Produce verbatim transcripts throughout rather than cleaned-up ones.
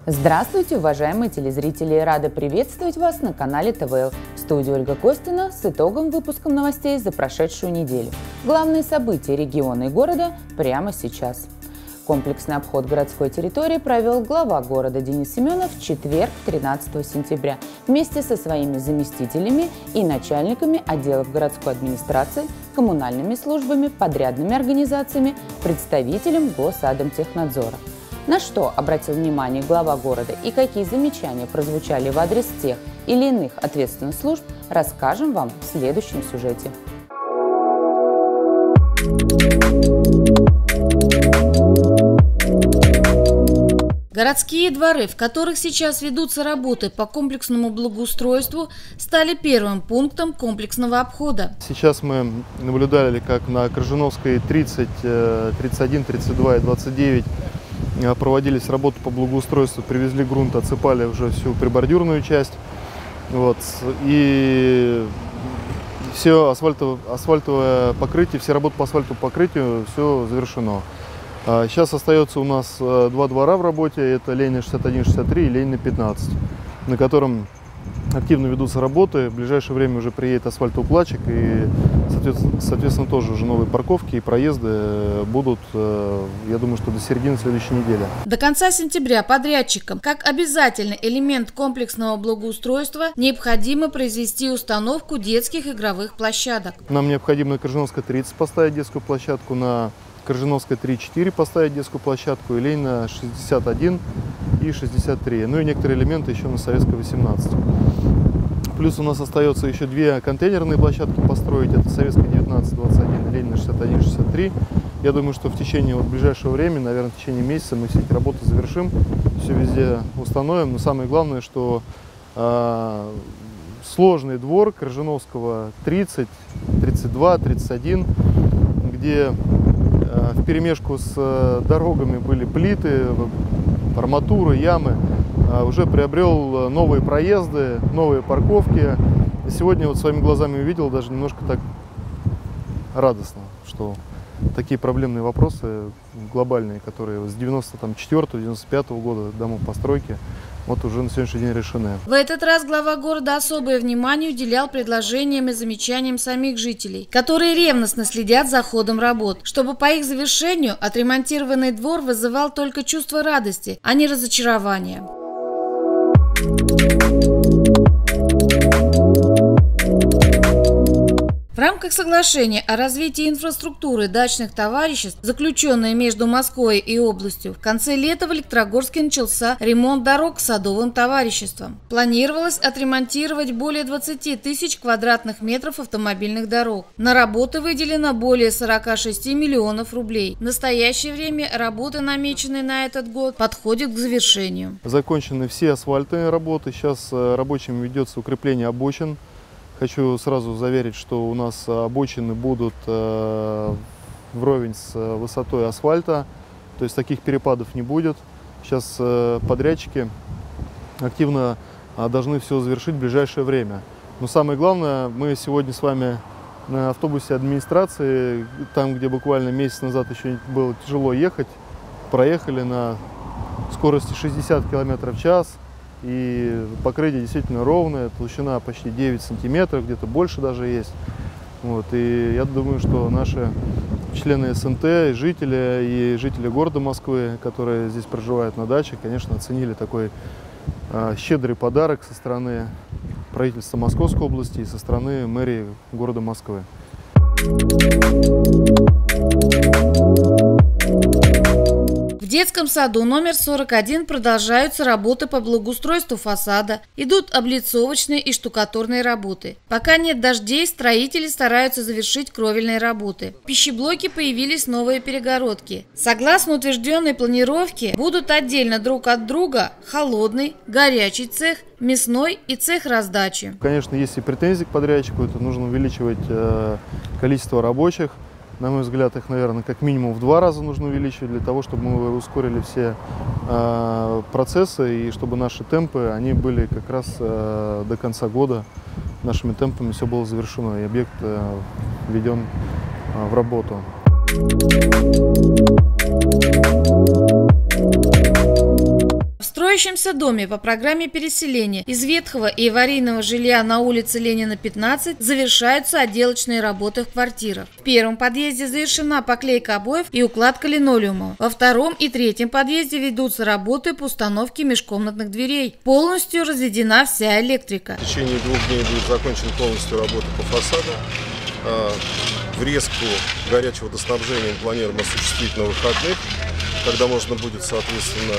Здравствуйте, уважаемые телезрители! Рада приветствовать вас на канале ТВЛ. В студии Ольга Костина с итогом выпуском новостей за прошедшую неделю. Главные события региона и города прямо сейчас. Комплексный обход городской территории провел глава города Денис Семенов в четверг, тринадцатого сентября, вместе со своими заместителями и начальниками отделов городской администрации, коммунальными службами, подрядными организациями, представителем Госадмтехнадзора. На что обратил внимание глава города и какие замечания прозвучали в адрес тех или иных ответственных служб, расскажем вам в следующем сюжете. Городские дворы, в которых сейчас ведутся работы по комплексному благоустройству, стали первым пунктом комплексного обхода. Сейчас мы наблюдали, как на Коржиновской тридцать, тридцать один, тридцать два и двадцать девять проводились работы по благоустройству, привезли грунт, отсыпали уже всю прибордюрную часть. Вот. И все асфальтовое, асфальтовое покрытие, все работы по асфальтовому покрытию, все завершено. Сейчас остается у нас два двора в работе, это Ленина шестьдесят один шестьдесят три и Ленина пятнадцать, на котором активно ведутся работы. В ближайшее время уже приедет асфальтоукладчик, и, соответственно, соответственно, тоже уже новые парковки и проезды будут, я думаю, что до середины следующей недели. До конца сентября подрядчикам, как обязательный элемент комплексного благоустройства, необходимо произвести установку детских игровых площадок. Нам необходимо на Коржиновской тридцать поставить детскую площадку, на Коржиновской три четыре поставить детскую площадку, и Ленина шестьдесят один и шестьдесят три. Ну и некоторые элементы еще на Советской восемнадцать. Плюс у нас остается еще две контейнерные площадки построить. Это Советская девятнадцать двадцать один и Ленина шестьдесят один шестьдесят три. Я думаю, что в течение вот ближайшего времени, наверное, в течение месяца мы все эти работы завершим, все везде установим. Но самое главное, что э, сложный двор Коржиновского тридцать, тридцать два, тридцать один, где вперемешку с дорогами были плиты, арматура, ямы, уже приобрел новые проезды, новые парковки. И сегодня вот своими глазами увидел, даже немножко так радостно, что такие проблемные вопросы глобальные, которые с девяносто четвёртого — девяносто пятого года домопостройки, вот уже на сегодняшний день решены. В этот раз глава города особое внимание уделял предложениям и замечаниям самих жителей, которые ревностно следят за ходом работ, чтобы по их завершению отремонтированный двор вызывал только чувство радости, а не разочарования. В рамках соглашения о развитии инфраструктуры дачных товариществ, заключенное между Москвой и областью, в конце лета в Электрогорске начался ремонт дорог к садовым товариществам. Планировалось отремонтировать более двадцати тысяч квадратных метров автомобильных дорог. На работы выделено более сорока шести миллионов рублей. В настоящее время работы, намеченные на этот год, подходят к завершению. Закончены все асфальтные работы. Сейчас рабочими ведется укрепление обочин. Хочу сразу заверить, что у нас обочины будут э, вровень с высотой асфальта, то есть таких перепадов не будет. Сейчас э, подрядчики активно э, должны все завершить в ближайшее время. Но самое главное, мы сегодня с вами на автобусе администрации, там, где буквально месяц назад еще было тяжело ехать, проехали на скорости шестьдесят километров в час. И покрытие действительно ровное, толщина почти девять сантиметров, где-то больше даже есть. Вот, и я думаю, что наши члены эс эн тэ, жители и жители города Москвы, которые здесь проживают на даче, конечно, оценили такой э, щедрый подарок со стороны правительства Московской области и со стороны мэрии города Москвы. В детском саду номер сорок один продолжаются работы по благоустройству фасада, идут облицовочные и штукатурные работы. Пока нет дождей, строители стараются завершить кровельные работы. В пищеблоке появились новые перегородки. Согласно утвержденной планировке, будут отдельно друг от друга холодный, горячий цех, мясной и цех раздачи. Конечно, есть и претензии к подрядчику, это нужно увеличивать э, количество рабочих. На мой взгляд, их, наверное, как минимум в два раза нужно увеличивать для того, чтобы мы ускорили все э, процессы и чтобы наши темпы, они были как раз э, до конца года. Нашими темпами все было завершено и объект э, введен э, в работу. развивающемся доме по программе переселения из ветхого и аварийного жилья на улице Ленина, пятнадцать завершаются отделочные работы в квартирах. В первом подъезде завершена поклейка обоев и укладка линолеума. Во втором и третьем подъезде ведутся работы по установке межкомнатных дверей. Полностью разведена вся электрика. В течение двух дней будет закончена полностью работа по фасаду. Врезку горячего водоснабжения мы планируем осуществить на выходных, когда можно будет, соответственно,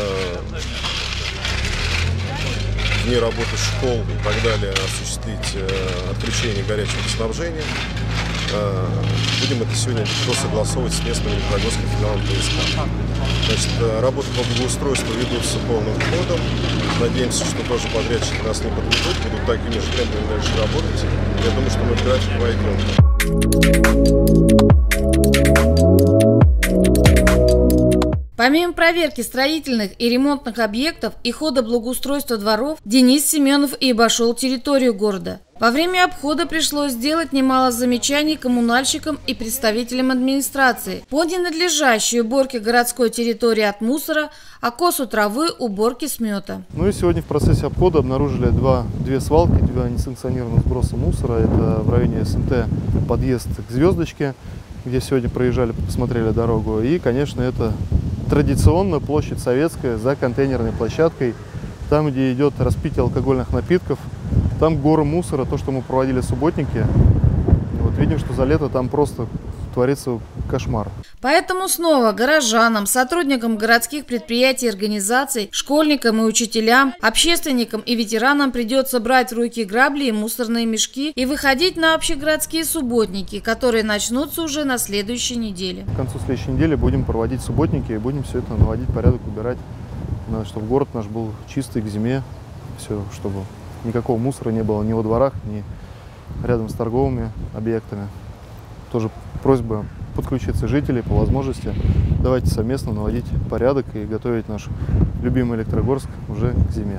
вне работы школ и так далее осуществить отключение горячего водоснабжения. Будем это сегодня легко согласовывать с местным электрогорским филиалом ТСК. Значит, работы по благоустройству ведутся полным ходом. Надеемся, что тоже подрядчики нас не подведут, будут такими же темпами дальше работать. Я думаю, что мы в график войдем. Помимо проверки строительных и ремонтных объектов и хода благоустройства дворов, Денис Семенов и обошел территорию города. Во время обхода пришлось сделать немало замечаний коммунальщикам и представителям администрации по ненадлежащей уборке городской территории от мусора, окосу травы, уборки смета. Ну и сегодня в процессе обхода обнаружили два, две свалки, два несанкционированных сброса мусора. Это в районе СНТ подъезд к Звездочке, где сегодня проезжали, посмотрели дорогу. И, конечно, это традиционно площадь Советская за контейнерной площадкой, там, где идет распитие алкогольных напитков. Там горы мусора, то, что мы проводили субботники. Вот видим, что за лето там просто творится кошмар. Поэтому снова горожанам, сотрудникам городских предприятий и организаций, школьникам и учителям, общественникам и ветеранам придется брать в руки грабли и мусорные мешки и выходить на общегородские субботники, которые начнутся уже на следующей неделе. К концу следующей недели будем проводить субботники и будем все это наводить порядок, убирать, чтобы город наш был чистый к зиме, все, чтобы никакого мусора не было ни во дворах, ни рядом с торговыми объектами. Тоже просьба подключиться жителей по возможности. Давайте совместно наводить порядок и готовить наш любимый Электрогорск уже к зиме.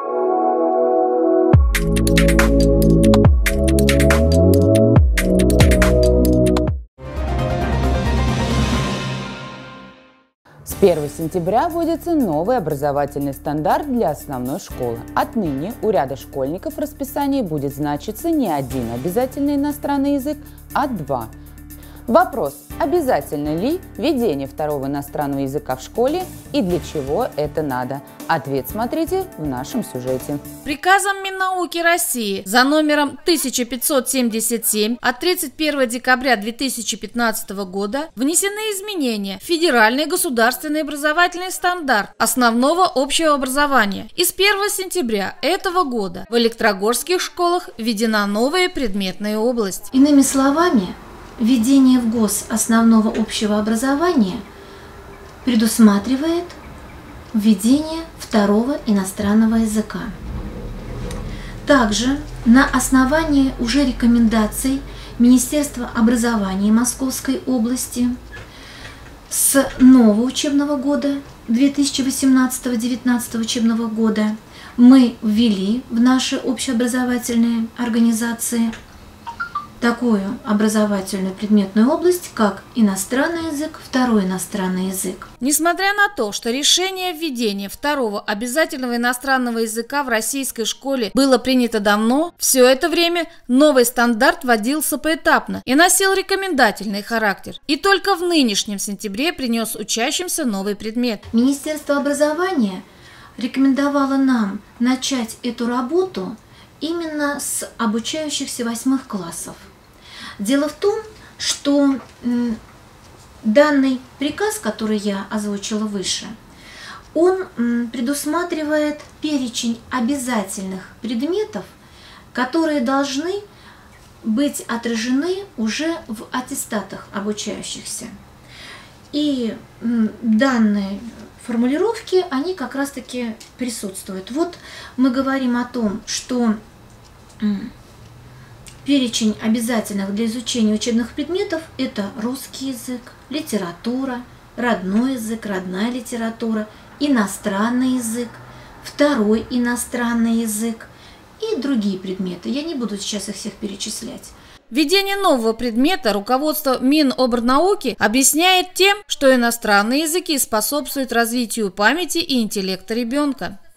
С первого сентября вводится новый образовательный стандарт для основной школы. Отныне у ряда школьников в расписании будет значиться не один обязательный иностранный язык, а два. Вопрос: обязательно ли введение второго иностранного языка в школе и для чего это надо? Ответ смотрите в нашем сюжете. Приказом Миннауки России за номером тысяча пятьсот семьдесят семь от тридцать первого декабря две тысячи пятнадцатого года внесены изменения в Федеральный государственный образовательный стандарт основного общего образования. И с первого сентября этого года в электрогорских школах введена новая предметная область. Иными словами, введение в ГОС основного общего образования предусматривает введение второго иностранного языка. Также на основании уже рекомендаций Министерства образования Московской области с нового учебного года две тысячи восемнадцатого — две тысячи девятнадцатого учебного года мы ввели в наши общеобразовательные организации такую образовательную предметную область, как иностранный язык, второй иностранный язык. Несмотря на то, что решение введения второго обязательного иностранного языка в российской школе было принято давно, все это время новый стандарт вводился поэтапно и носил рекомендательный характер. И только в нынешнем сентябре принес учащимся новый предмет. Министерство образования рекомендовало нам начать эту работу именно с обучающихся восьмых классов. Дело в том, что данный приказ, который я озвучила выше, он предусматривает перечень обязательных предметов, которые должны быть отражены уже в аттестатах обучающихся. И данные формулировки, они как раз-таки присутствуют. Вот мы говорим о том, что перечень обязательных для изучения учебных предметов – это русский язык, литература, родной язык, родная литература, иностранный язык, второй иностранный язык и другие предметы. Я не буду сейчас их всех перечислять. Введение нового предмета руководство Минобрнауки объясняет тем, что иностранные языки способствуют развитию памяти и интеллекта ребенка.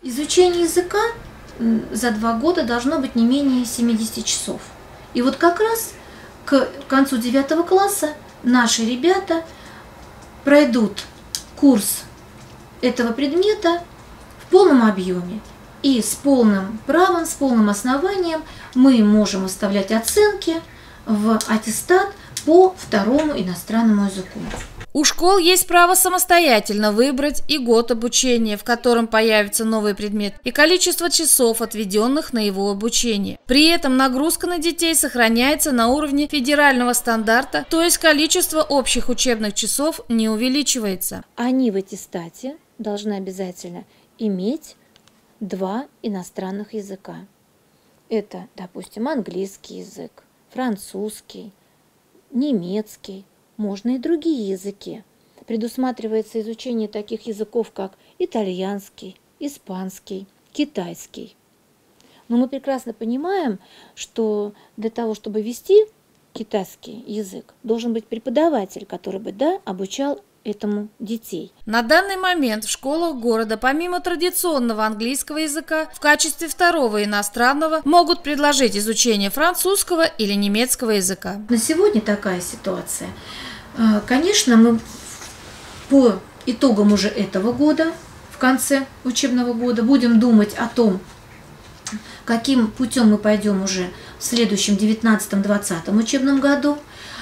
Изучение языка за два года должно быть не менее семидесяти часов. И вот как раз к концу девятого класса наши ребята пройдут курс этого предмета в полном объеме. И с полным правом, с полным основанием мы можем выставлять оценки в аттестат по второму иностранному языку. У школ есть право самостоятельно выбрать и год обучения, в котором появится новый предмет, и количество часов, отведенных на его обучение. При этом нагрузка на детей сохраняется на уровне федерального стандарта, то есть количество общих учебных часов не увеличивается. Они в аттестате должны обязательно иметь два иностранных языка. Это, допустим, английский язык, французский, немецкий. Можно и другие языки. Предусматривается изучение таких языков, как итальянский, испанский, китайский. Но мы прекрасно понимаем, что для того, чтобы вести китайский язык, должен быть преподаватель, который бы, да, обучал этому детей. На данный момент в школах города помимо традиционного английского языка в качестве второго иностранного могут предложить изучение французского или немецкого языка. На сегодня такая ситуация. Конечно, мы по итогам уже этого года, в конце учебного года, будем думать о том, каким путем мы пойдем уже в следующем девятнадцатом-двадцатом учебном году.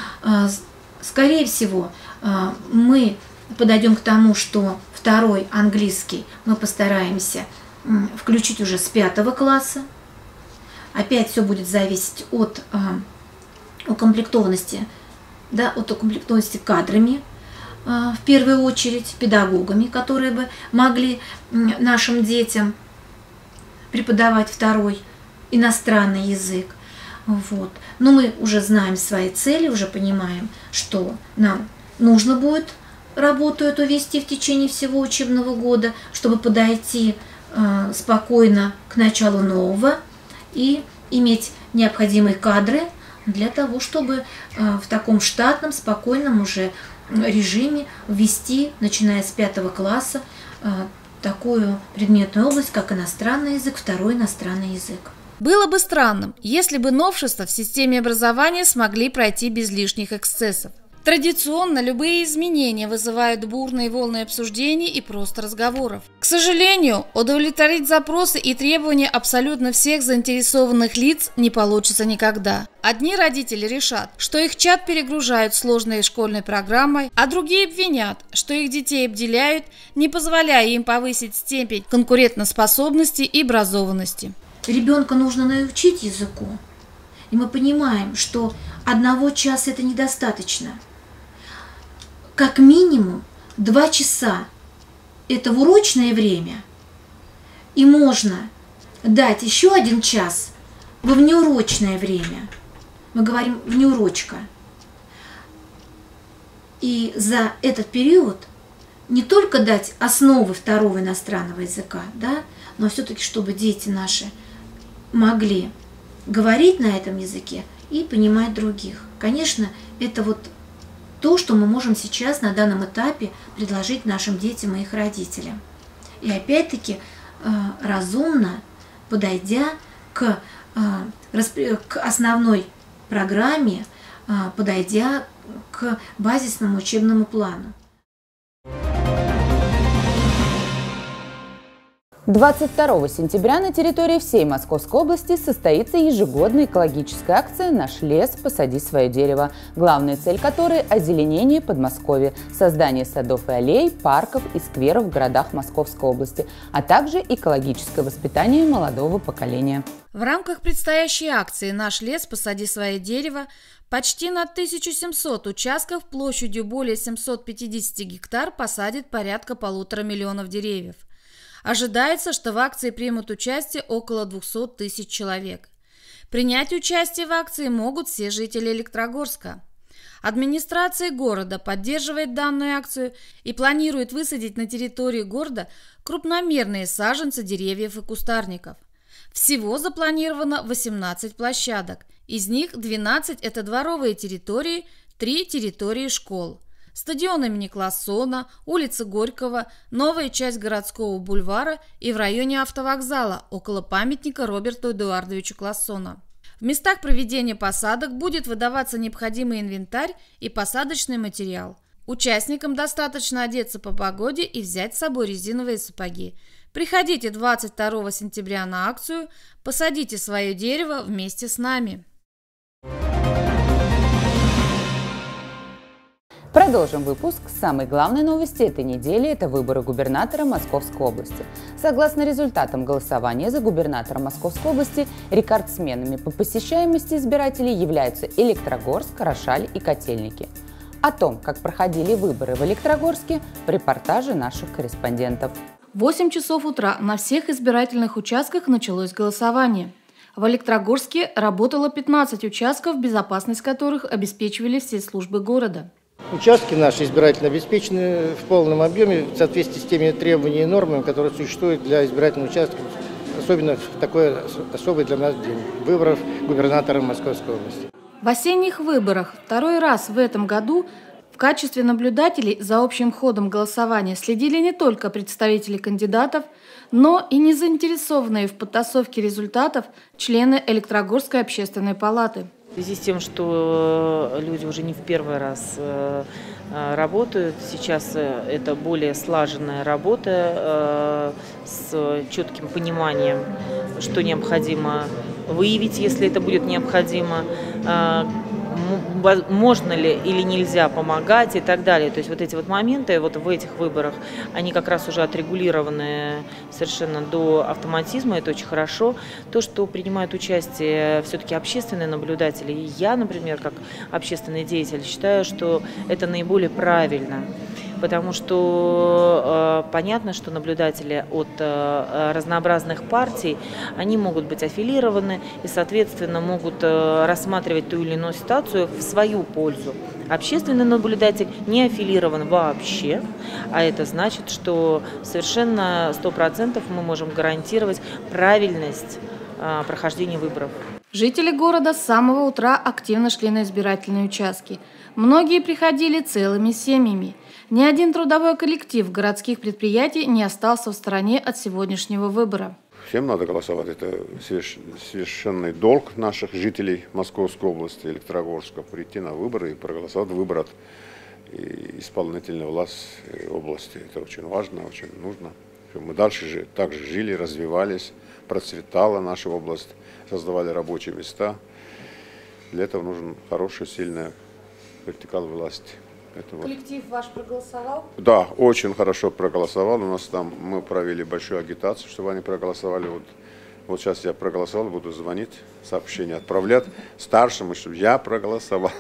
Скорее всего, мы подойдем к тому, что второй английский мы постараемся включить уже с пятого класса. Опять все будет зависеть от укомплектованности, да, от укомплектованности кадрами, в первую очередь педагогами, которые бы могли нашим детям преподавать второй иностранный язык. Вот. Но мы уже знаем свои цели, уже понимаем, что нам нужно будет работу эту вести в течение всего учебного года, чтобы подойти э, спокойно к началу нового и иметь необходимые кадры для того, чтобы э, в таком штатном, спокойном уже режиме ввести, начиная с пятого класса, э, такую предметную область, как иностранный язык, второй иностранный язык. Было бы странным, если бы новшества в системе образования смогли пройти без лишних эксцессов. Традиционно любые изменения вызывают бурные волны обсуждений и просто разговоров. К сожалению, удовлетворить запросы и требования абсолютно всех заинтересованных лиц не получится никогда. Одни родители решат, что их чад перегружают сложной школьной программой, а другие обвинят, что их детей обделяют, не позволяя им повысить степень конкурентоспособности и образованности. Ребенка нужно научить языку, и мы понимаем, что одного часа это недостаточно. Как минимум два часа – это в урочное время, и можно дать еще один час во внеурочное время. Мы говорим внеурочка. И за этот период не только дать основы второго иностранного языка, да, но все-таки, чтобы дети наши могли говорить на этом языке и понимать других. Конечно, это вот то, что мы можем сейчас на данном этапе предложить нашим детям и их родителям. И опять-таки разумно, подойдя к, к основной программе, подойдя к базисному учебному плану. двадцать второго сентября на территории всей Московской области состоится ежегодная экологическая акция «Наш лес. Посади свое дерево», главная цель которой – озеленение Подмосковья, создание садов и аллей, парков и скверов в городах Московской области, а также экологическое воспитание молодого поколения. В рамках предстоящей акции «Наш лес. Посади свое дерево» почти на тысячу семьсот участков площадью более семисот пятидесяти гектар посадят порядка полутора миллионов деревьев. Ожидается, что в акции примут участие около двухсот тысяч человек. Принять участие в акции могут все жители Электрогорска. Администрация города поддерживает данную акцию и планирует высадить на территории города крупномерные саженцы деревьев и кустарников. Всего запланировано восемнадцать площадок, из них двенадцать – это дворовые территории, три территории школ. стадион имени Классона, улица Горького, новая часть городского бульвара и в районе автовокзала, около памятника Роберту Эдуардовичу Классона. В местах проведения посадок будет выдаваться необходимый инвентарь и посадочный материал. Участникам достаточно одеться по погоде и взять с собой резиновые сапоги. Приходите двадцать второго сентября на акцию, посадите свое дерево вместе с нами. Продолжим выпуск. Самой главной новости этой недели – это выборы губернатора Московской области. Согласно результатам голосования за губернатора Московской области, рекордсменами по посещаемости избирателей являются Электрогорск, Рошаль и Котельники. О том, как проходили выборы в Электрогорске, в репортаже наших корреспондентов. В восемь часов утра на всех избирательных участках началось голосование. В Электрогорске работало пятнадцать участков, безопасность которых обеспечивали все службы города. Участки наши избирательно обеспечены в полном объеме в соответствии с теми требованиями и нормами, которые существуют для избирательных участков, особенно в такой особый для нас день – выборов губернатора Московской области. В осенних выборах второй раз в этом году в качестве наблюдателей за общим ходом голосования следили не только представители кандидатов, но и незаинтересованные в подтасовке результатов члены Электрогорской общественной палаты. В связи с тем, что люди уже не в первый раз работают, сейчас это более слаженная работа с четким пониманием, что необходимо выявить, если это будет необходимо, можно ли или нельзя помогать и так далее. То есть вот эти вот моменты вот в этих выборах, они как раз уже отрегулированы совершенно до автоматизма, это очень хорошо. То, что принимают участие все-таки общественные наблюдатели, и я, например, как общественный деятель, считаю, что это наиболее правильно. Потому что э, понятно, что наблюдатели от э, разнообразных партий, они могут быть аффилированы и, соответственно, могут э, рассматривать ту или иную ситуацию в свою пользу. Общественный наблюдатель не аффилирован вообще, а это значит, что совершенно сто процентов мы можем гарантировать правильность э, прохождения выборов. Жители города с самого утра активно шли на избирательные участки. Многие приходили целыми семьями. Ни один трудовой коллектив городских предприятий не остался в стороне от сегодняшнего выбора. Всем надо голосовать. Это священный долг наших жителей Московской области, Электрогорска, прийти на выборы и проголосовать выбор от исполнительной власти области. Это очень важно, очень нужно. Чтобы мы дальше же, также жили, развивались, процветала наша область, создавали рабочие места. Для этого нужен хорошая, сильная вертикаль власти. Это Коллектив вот. Ваш проголосовал? Да, очень хорошо проголосовал. У нас там мы провели большую агитацию, чтобы они проголосовали. Вот, вот сейчас я проголосовал, буду звонить, сообщение отправлять старшему, чтобы я проголосовал.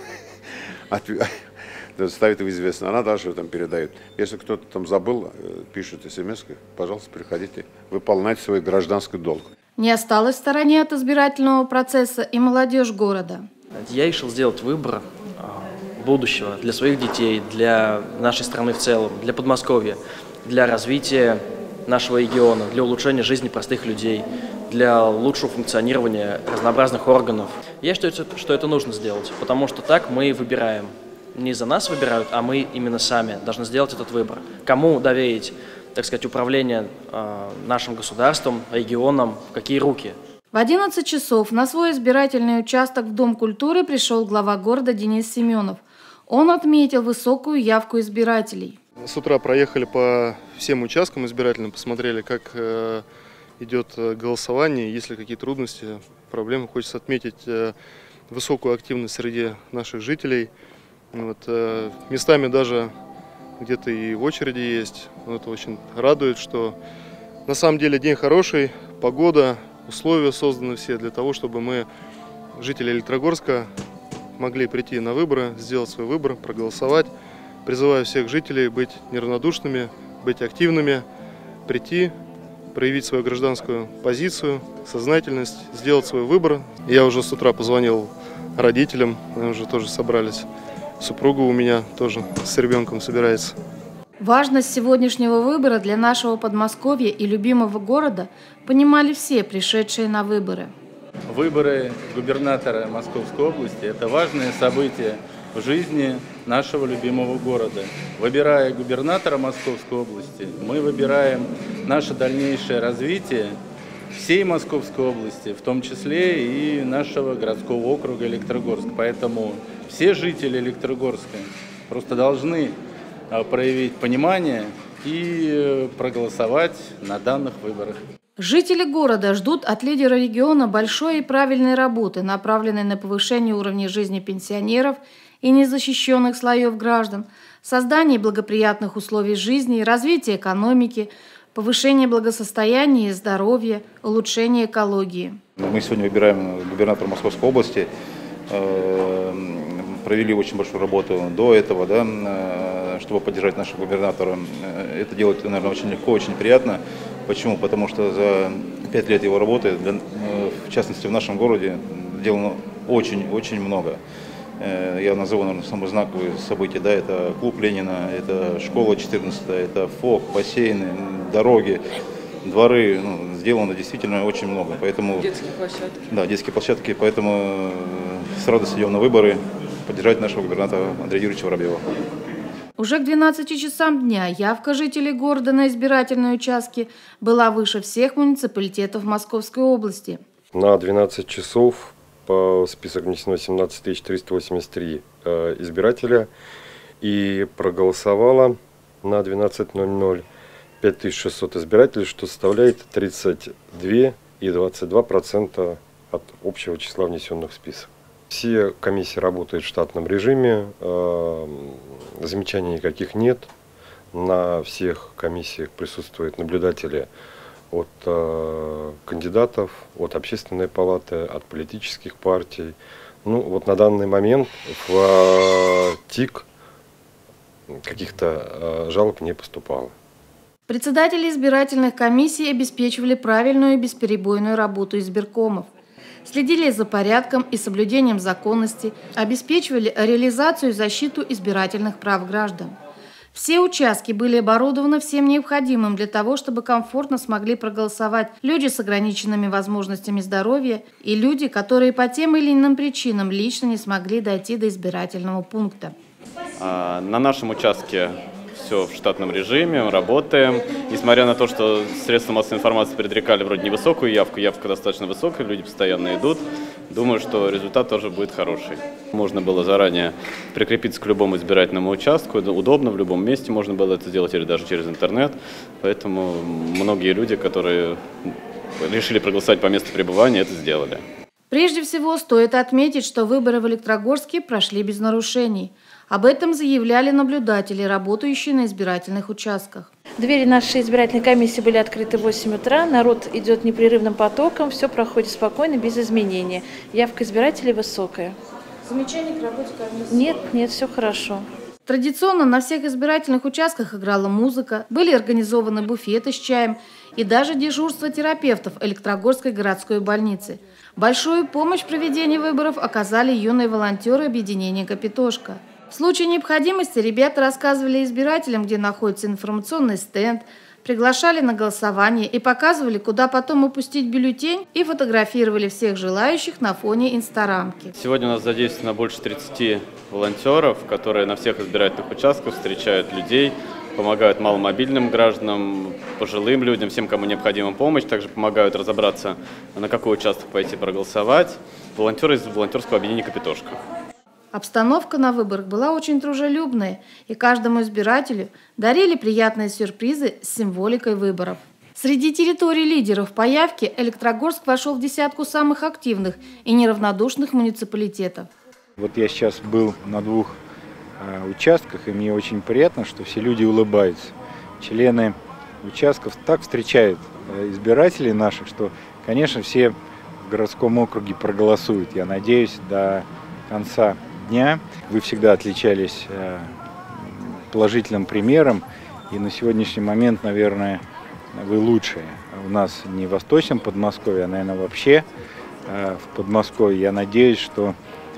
Ставит в известность. Она даже там передает. Если кто-то там забыл, пишет смс, пожалуйста, приходите, выполняйте свой гражданский долг. Не осталась в стороне от избирательного процесса и молодежь города. Я решил сделать выбор будущего для своих детей, для нашей страны в целом, для Подмосковья, для развития нашего региона, для улучшения жизни простых людей, для лучшего функционирования разнообразных органов. Я считаю, что это нужно сделать, потому что так мы выбираем. Не за нас выбирают, а мы именно сами должны сделать этот выбор. Кому доверить, так сказать, управление э, нашим государством, регионом, в какие руки? В одиннадцать часов на свой избирательный участок в Дом культуры пришел глава города Денис Семенов. Он отметил высокую явку избирателей. С утра проехали по всем участкам избирательным, посмотрели, как э, идет голосование, есть ли какие трудности, проблемы. Хочется отметить э, высокую активность среди наших жителей. Вот, э, местами даже где-то и в очереди есть. Это очень радует, что на самом деле день хороший, погода, условия созданы все для того, чтобы мы, жители Электрогорска, могли прийти на выборы, сделать свой выбор, проголосовать. Призываю всех жителей быть неравнодушными, быть активными, прийти, проявить свою гражданскую позицию, сознательность, сделать свой выбор. Я уже с утра позвонил родителям, они уже тоже собрались. Супруга у меня тоже с ребенком собирается. Важность сегодняшнего выбора для нашего Подмосковья и любимого города понимали все пришедшие на выборы. Выборы губернатора Московской области – это важное событие в жизни нашего любимого города. Выбирая губернатора Московской области, мы выбираем наше дальнейшее развитие всей Московской области, в том числе и нашего городского округа Электрогорск. Поэтому все жители Электрогорска просто должны проявить понимание и проголосовать на данных выборах. Жители города ждут от лидера региона большой и правильной работы, направленной на повышение уровня жизни пенсионеров и незащищенных слоев граждан, создание благоприятных условий жизни, развитие экономики, повышение благосостояния и здоровья, улучшение экологии. Мы сегодня выбираем губернатора Московской области. Провели очень большую работу до этого, да, чтобы поддержать нашего губернатора. Это делать, наверное, очень легко, очень приятно. Почему? Потому что за пять лет его работы, в частности в нашем городе, сделано очень-очень много. Я назову, наверное, самые знаковые события. Да, это клуб Ленина, это школа четырнадцатая, это ФОК, бассейны, дороги, дворы. Ну, сделано действительно очень много. Поэтому, детские площадки. Да, детские площадки. Поэтому с радостью идем на выборы поддержать нашего губернатора Андрея Юрьевича Воробьева. Уже к двенадцати часам дня явка жителей города на избирательные участки была выше всех муниципалитетов Московской области. На двенадцать часов по список внесено семнадцать тысяч триста восемьдесят три избирателя и проголосовало на двенадцать ноль ноль пять тысяч шестьсот избирателей, что составляет тридцать два и двадцать два процента от общего числа внесенных в список. Все комиссии работают в штатном режиме, замечаний никаких нет. На всех комиссиях присутствуют наблюдатели от кандидатов, от общественной палаты, от политических партий. Ну, вот на данный момент в ТИК каких-то жалоб не поступало. Председатели избирательных комиссий обеспечивали правильную и бесперебойную работу избиркомов. Следили за порядком и соблюдением законности, обеспечивали реализацию и защиту избирательных прав граждан. Все участки были оборудованы всем необходимым для того, чтобы комфортно смогли проголосовать люди с ограниченными возможностями здоровья и люди, которые по тем или иным причинам лично не смогли дойти до избирательного пункта. На нашем участке все в штатном режиме, работаем. Несмотря на то, что средства массовой информации предрекали вроде невысокую явку, явка достаточно высокая, люди постоянно идут. Думаю, что результат тоже будет хороший. Можно было заранее прикрепиться к любому избирательному участку, удобно, в любом месте можно было это сделать или даже через интернет. Поэтому многие люди, которые решили проголосовать по месту пребывания, это сделали. Прежде всего, стоит отметить, что выборы в Электрогорске прошли без нарушений. Об этом заявляли наблюдатели, работающие на избирательных участках. Двери нашей избирательной комиссии были открыты в восемь утра, народ идет непрерывным потоком, все проходит спокойно, без изменений. Явка избирателей высокая. Замечаний к работе комиссии? Нет, нет, все хорошо. Традиционно на всех избирательных участках играла музыка, были организованы буфеты с чаем и даже дежурство терапевтов Электрогорской городской больницы. Большую помощь в проведении выборов оказали юные волонтеры объединения «Капитошка». В случае необходимости ребята рассказывали избирателям, где находится информационный стенд, приглашали на голосование и показывали, куда потом упустить бюллетень, и фотографировали всех желающих на фоне инстарамки. Сегодня у нас задействовано больше тридцати волонтеров, которые на всех избирательных участках встречают людей, помогают маломобильным гражданам, пожилым людям, всем, кому необходима помощь, также помогают разобраться, на какой участок пойти проголосовать. Волонтеры из волонтерского объединения «Капитошка». Обстановка на выборах была очень дружелюбная, и каждому избирателю дарили приятные сюрпризы с символикой выборов. Среди территорий лидеров по явке Электрогорск вошел в десятку самых активных и неравнодушных муниципалитетов. Вот я сейчас был на двух э, участках, и мне очень приятно, что все люди улыбаются. Члены участков так встречают э, избирателей наших, что, конечно, все в городском округе проголосуют. Я надеюсь, до конца дня. Вы всегда отличались э, положительным примером, и на сегодняшний момент, наверное, вы лучшие. У нас не в Восточном Подмосковье, а, наверное, вообще э, в Подмосковье. Я надеюсь, что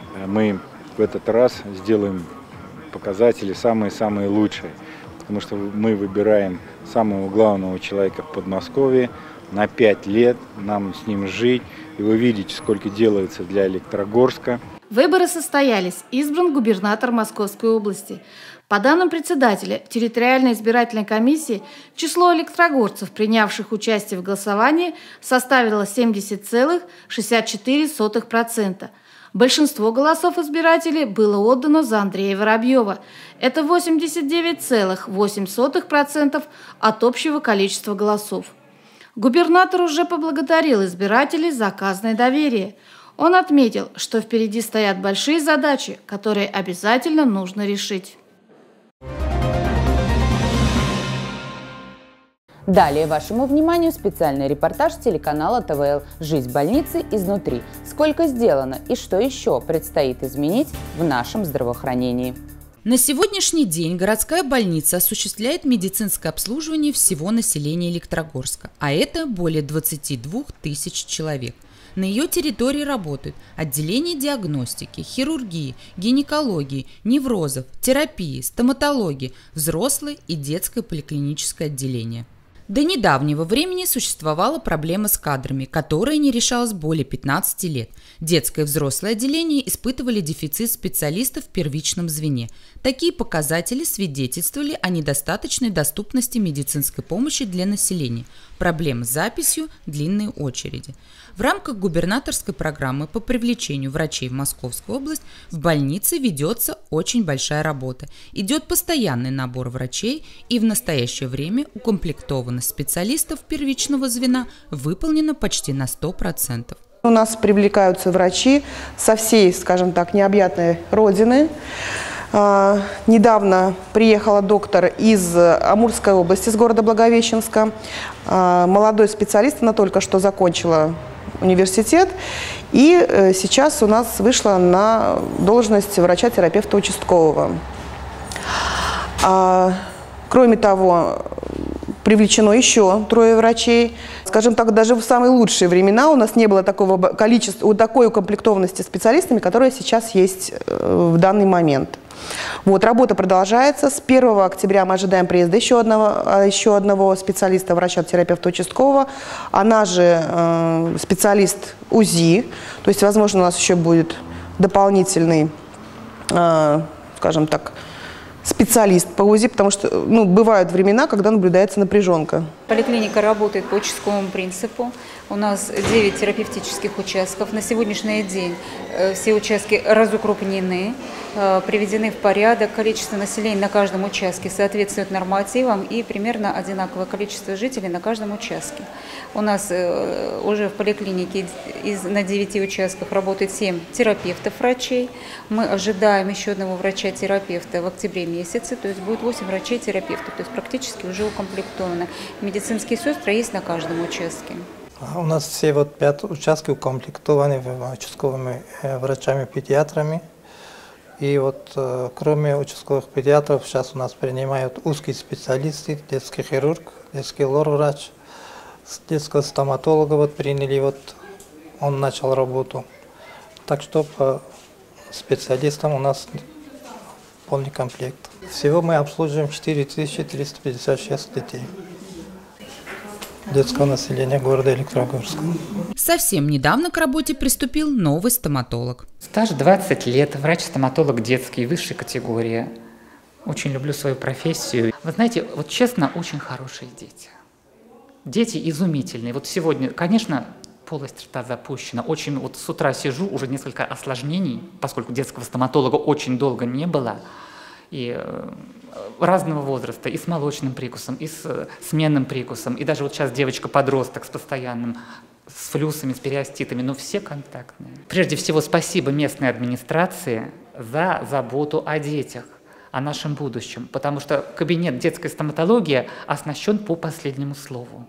мы в этот раз сделаем показатели самые-самые лучшие, потому что мы выбираем самого главного человека в Подмосковье на пять лет, нам с ним жить, и вы видите, сколько делается для Электрогорска. В Выборы состоялись. Избран губернатор Московской области. По данным председателя территориальной избирательной комиссии, число электрогорцев, принявших участие в голосовании, составило семьдесят целых шестьдесят четыре сотых процента. Большинство голосов избирателей было отдано за Андрея Воробьева. Это восемьдесят девять целых восемь сотых процента от общего количества голосов. Губернатор уже поблагодарил избирателей за оказанное доверие. Он отметил, что впереди стоят большие задачи, которые обязательно нужно решить. Далее вашему вниманию специальный репортаж телеканала тэ вэ эл «Жизнь больницы изнутри». Сколько сделано и что еще предстоит изменить в нашем здравоохранении. На сегодняшний день городская больница осуществляет медицинское обслуживание всего населения Электрогорска, а это более двадцати двух тысяч человек. На ее территории работают отделения диагностики, хирургии, гинекологии, неврозов, терапии, стоматологии, взрослое и детское поликлиническое отделение. До недавнего времени существовала проблема с кадрами, которая не решалась более пятнадцати лет. Детское и взрослое отделение испытывали дефицит специалистов в первичном звене. Такие показатели свидетельствовали о недостаточной доступности медицинской помощи для населения. Проблемы с записью, длинные очереди. В рамках губернаторской программы по привлечению врачей в Московскую область в больнице ведется очень большая работа. Идет постоянный набор врачей, и в настоящее время укомплектованность специалистов первичного звена выполнена почти на сто процентов. У нас привлекаются врачи со всей, скажем так, необъятной родины. Недавно приехала доктор из Амурской области, из города Благовещенска. Молодой специалист, она только что закончила университет и сейчас у нас вышла на должность врача-терапевта участкового. Кроме того, привлечено еще трое врачей. Скажем так, даже в самые лучшие времена у нас не было такого количества, такой укомплектованности специалистами, которая сейчас есть в данный момент. Вот, работа продолжается. С первого октября мы ожидаем приезда еще одного, еще одного специалиста, врача-терапевта участкового. Она же э, специалист УЗИ. То есть, возможно, у нас еще будет дополнительный, э, скажем так, специалист по УЗИ, потому что ну, бывают времена, когда наблюдается напряженка. Поликлиника работает по участковому принципу. У нас девять терапевтических участков. На сегодняшний день все участки разукрупнены, приведены в порядок. Количество населения на каждом участке соответствует нормативам и примерно одинаковое количество жителей на каждом участке. У нас уже в поликлинике из, на девяти участках работает семь терапевтов, врачей. Мы ожидаем еще одного врача-терапевта в октябре месяце, то есть будет восемь врачей-терапевтов, то есть практически уже укомплектованы. Медицинские сестры есть на каждом участке. У нас все вот пять участков укомплектованы участковыми врачами-педиатрами. И вот кроме участковых педиатров сейчас у нас принимают узкие специалисты, детский хирург, детский лор-врач, детского стоматолога вот приняли, вот он начал работу. Так что по специалистам у нас полный комплект. Всего мы обслуживаем четыре тысячи триста пятьдесят шесть детей детского населения города Электрогорска. Совсем недавно к работе приступил новый стоматолог. Стаж двадцать лет, врач-стоматолог детский, высшей категории. Очень люблю свою профессию. Вы знаете, вот честно, очень хорошие дети. Дети изумительные. Вот сегодня, конечно, полость рта запущена. Очень, вот с утра сижу, уже несколько осложнений, поскольку детского стоматолога очень долго не было. И разного возраста, и с молочным прикусом, и с сменным прикусом, и даже вот сейчас девочка-подросток с постоянным, с флюсами, с периоститами, но все контактные. Прежде всего, спасибо местной администрации за заботу о детях, о нашем будущем, потому что кабинет детской стоматологии оснащен по последнему слову.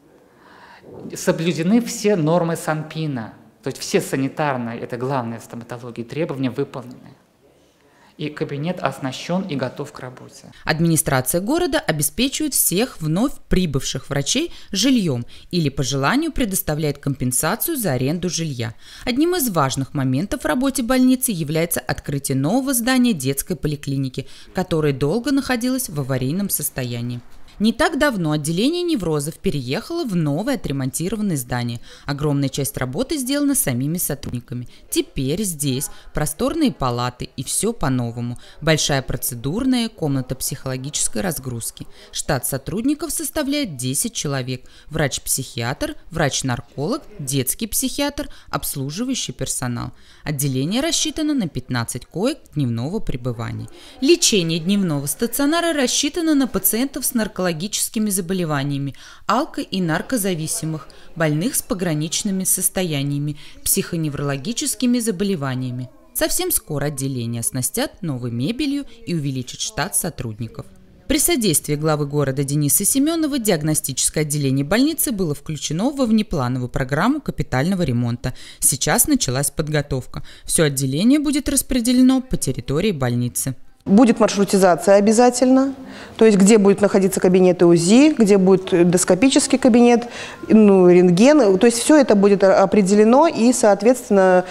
Соблюдены все нормы Санпина, то есть все санитарные, это главное в стоматологии, требования выполнены. И кабинет оснащен и готов к работе. Администрация города обеспечивает всех вновь прибывших врачей жильем или по желанию предоставляет компенсацию за аренду жилья. Одним из важных моментов в работе больницы является открытие нового здания детской поликлиники, которое долго находилось в аварийном состоянии. Не так давно отделение неврозов переехало в новое отремонтированное здание. Огромная часть работы сделана самими сотрудниками. Теперь здесь просторные палаты и все по-новому. Большая процедурная, комната психологической разгрузки. Штат сотрудников составляет десять человек. Врач-психиатр, врач-нарколог, детский психиатр, обслуживающий персонал. Отделение рассчитано на пятнадцать коек дневного пребывания. Лечение дневного стационара рассчитано на пациентов с наркологическими заболеваниями, алко- и наркозависимых, больных с пограничными состояниями, психоневрологическими заболеваниями. Совсем скоро отделение оснастят новой мебелью и увеличат штат сотрудников. При содействии главы города Дениса Семенова диагностическое отделение больницы было включено во внеплановую программу капитального ремонта. Сейчас началась подготовка. Все отделение будет распределено по территории больницы. Будет маршрутизация обязательно, то есть где будет находиться кабинет УЗИ, где будет эндоскопический кабинет, ну, рентген. То есть все это будет определено, и, соответственно,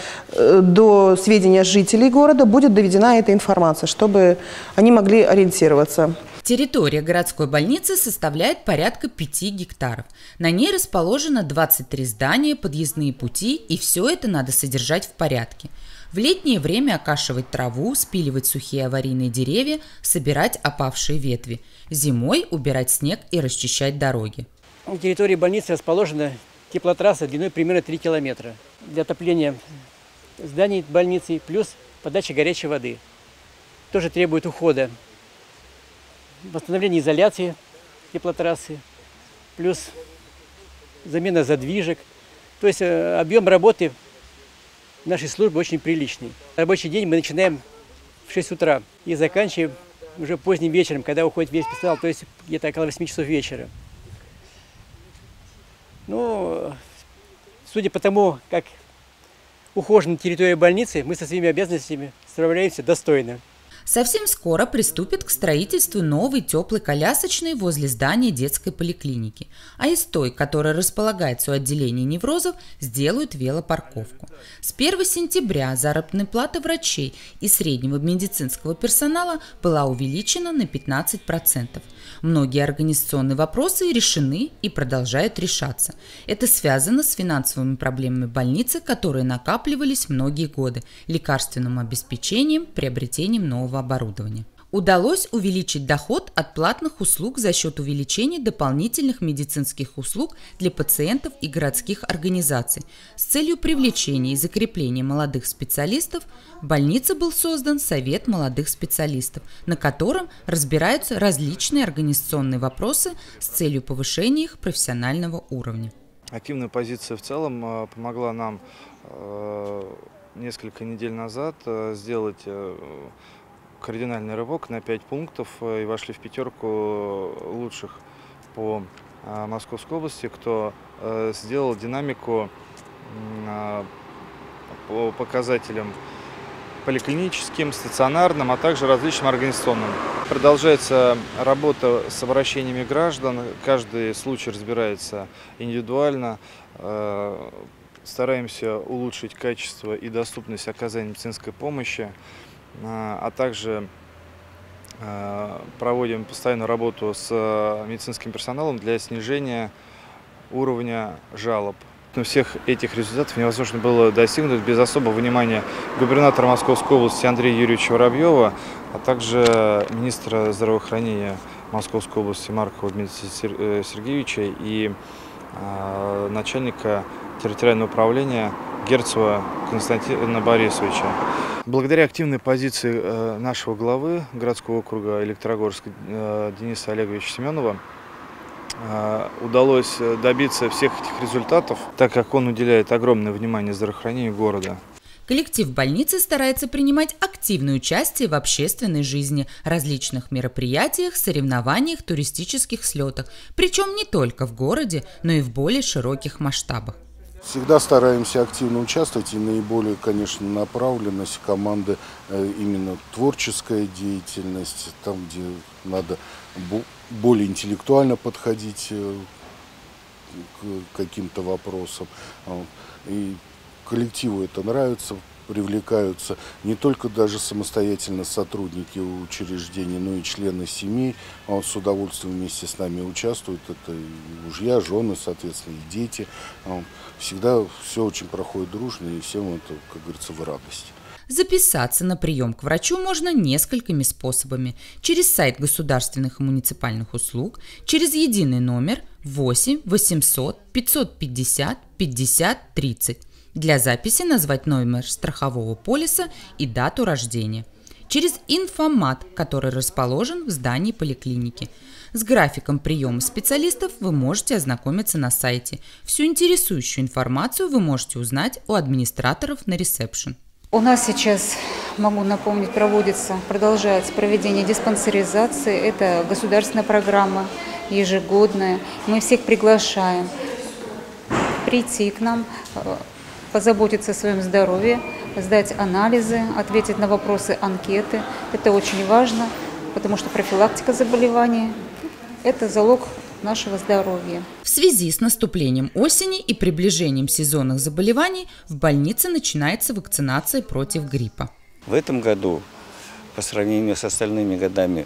до сведения жителей города будет доведена эта информация, чтобы они могли ориентироваться. Территория городской больницы составляет порядка пяти гектаров. На ней расположено двадцать три здания, подъездные пути, и все это надо содержать в порядке. В летнее время окашивать траву, спиливать сухие аварийные деревья, собирать опавшие ветви. Зимой убирать снег и расчищать дороги. На территории больницы расположена теплотрасса длиной примерно три километра для отопления зданий больницы, плюс подача горячей воды. Тоже требует ухода. Восстановление изоляции теплотрассы, плюс замена задвижек. То есть объем работы нашей службы очень приличный. Рабочий день мы начинаем в шесть утра и заканчиваем уже поздним вечером, когда уходит весь персонал, то есть где-то около восьми часов вечера. Ну, судя по тому, как ухожена территория больницы, мы со своими обязанностями справляемся достойно. Совсем скоро приступят к строительству новой теплой колясочной возле здания детской поликлиники, а из той, которая располагается у отделения неврозов, сделают велопарковку. С первого сентября заработная плата врачей и среднего медицинского персонала была увеличена на пятнадцать процентов. Многие организационные вопросы решены и продолжают решаться. Это связано с финансовыми проблемами больницы, которые накапливались многие годы, лекарственным обеспечением, приобретением нового оборудования. Удалось увеличить доход от платных услуг за счет увеличения дополнительных медицинских услуг для пациентов и городских организаций. С целью привлечения и закрепления молодых специалистов в больнице был создан Совет молодых специалистов, на котором разбираются различные организационные вопросы с целью повышения их профессионального уровня. Активная позиция в целом помогла нам несколько недель назад сделать кардинальный рывок на пять пунктов и вошли в пятерку лучших по Московской области, кто сделал динамику по показателям поликлиническим, стационарным, а также различным организационным. Продолжается работа с обращениями граждан, каждый случай разбирается индивидуально. Стараемся улучшить качество и доступность оказания медицинской помощи, а также проводим постоянную работу с медицинским персоналом для снижения уровня жалоб. Но всех этих результатов невозможно было достигнуть без особого внимания губернатора Московской области Андрея Юрьевича Воробьева, а также министра здравоохранения Московской области Маркова Дмитрия Сергеевича и начальника территориального управления Герцева Константина Борисовича. Благодаря активной позиции нашего главы городского округа Электрогорска Дениса Олеговича Семенова удалось добиться всех этих результатов, так как он уделяет огромное внимание здравоохранению города. Коллектив больницы старается принимать активное участие в общественной жизни, различных мероприятиях, соревнованиях, туристических слетах, причем не только в городе, но и в более широких масштабах. Всегда стараемся активно участвовать, и наиболее, конечно, направленность команды именно творческая деятельность, там, где надо более интеллектуально подходить к каким-то вопросам. И коллективу это нравится, привлекаются не только даже самостоятельно сотрудники учреждений, но и члены семей. Он с удовольствием вместе с нами участвует. Это и мужья, жены, соответственно, и дети. Всегда все очень проходит дружно, и всем это, как говорится, в радость. Записаться на прием к врачу можно несколькими способами. Через сайт государственных и муниципальных услуг, через единый номер восемь восемьсот пятьсот пятьдесят пятьдесят тридцать. Для записи назвать номер страхового полиса и дату рождения. Через информат, который расположен в здании поликлиники. С графиком приема специалистов вы можете ознакомиться на сайте. Всю интересующую информацию вы можете узнать у администраторов на ресепшн. У нас сейчас, могу напомнить, проводится, продолжается проведение диспансеризации. Это государственная программа ежегодная. Мы всех приглашаем прийти к нам, позаботиться о своем здоровье, сдать анализы, ответить на вопросы анкеты. Это очень важно, потому что профилактика заболеваний – это залог нашего здоровья. В связи с наступлением осени и приближением сезонных заболеваний в больнице начинается вакцинация против гриппа. В этом году, по сравнению с остальными годами,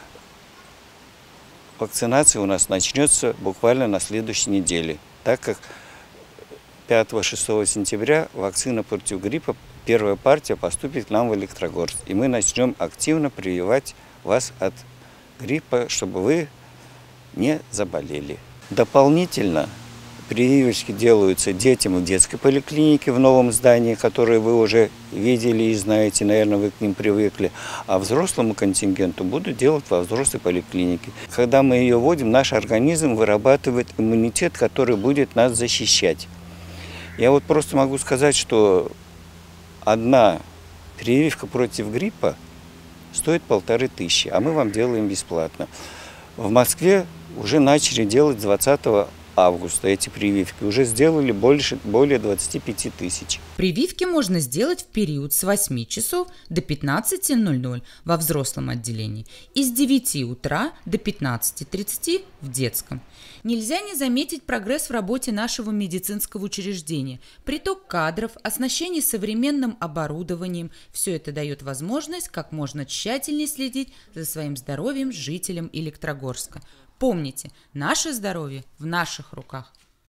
вакцинация у нас начнется буквально на следующей неделе, так как пятого-шестого сентября вакцина против гриппа, первая партия поступит к нам в Электрогорск. И мы начнем активно прививать вас от гриппа, чтобы вы не заболели. Дополнительно прививочки делаются детям в детской поликлинике в новом здании, которое вы уже видели и знаете, наверное, вы к ним привыкли. А взрослому контингенту будут делать во взрослой поликлинике. Когда мы ее вводим, наш организм вырабатывает иммунитет, который будет нас защищать. Я вот просто могу сказать, что одна прививка против гриппа стоит полторы тысячи, а мы вам делаем бесплатно. В Москве уже начали делать двадцатого августа эти прививки. Уже сделали больше, более двадцати пяти тысяч. Прививки можно сделать в период с восьми часов до пятнадцати ноль-ноль во взрослом отделении и с девяти утра до пятнадцати тридцати в детском. Нельзя не заметить прогресс в работе нашего медицинского учреждения. Приток кадров, оснащение современным оборудованием – все это дает возможность как можно тщательнее следить за своим здоровьем жителям Электрогорска. Помните, наше здоровье в наших руках.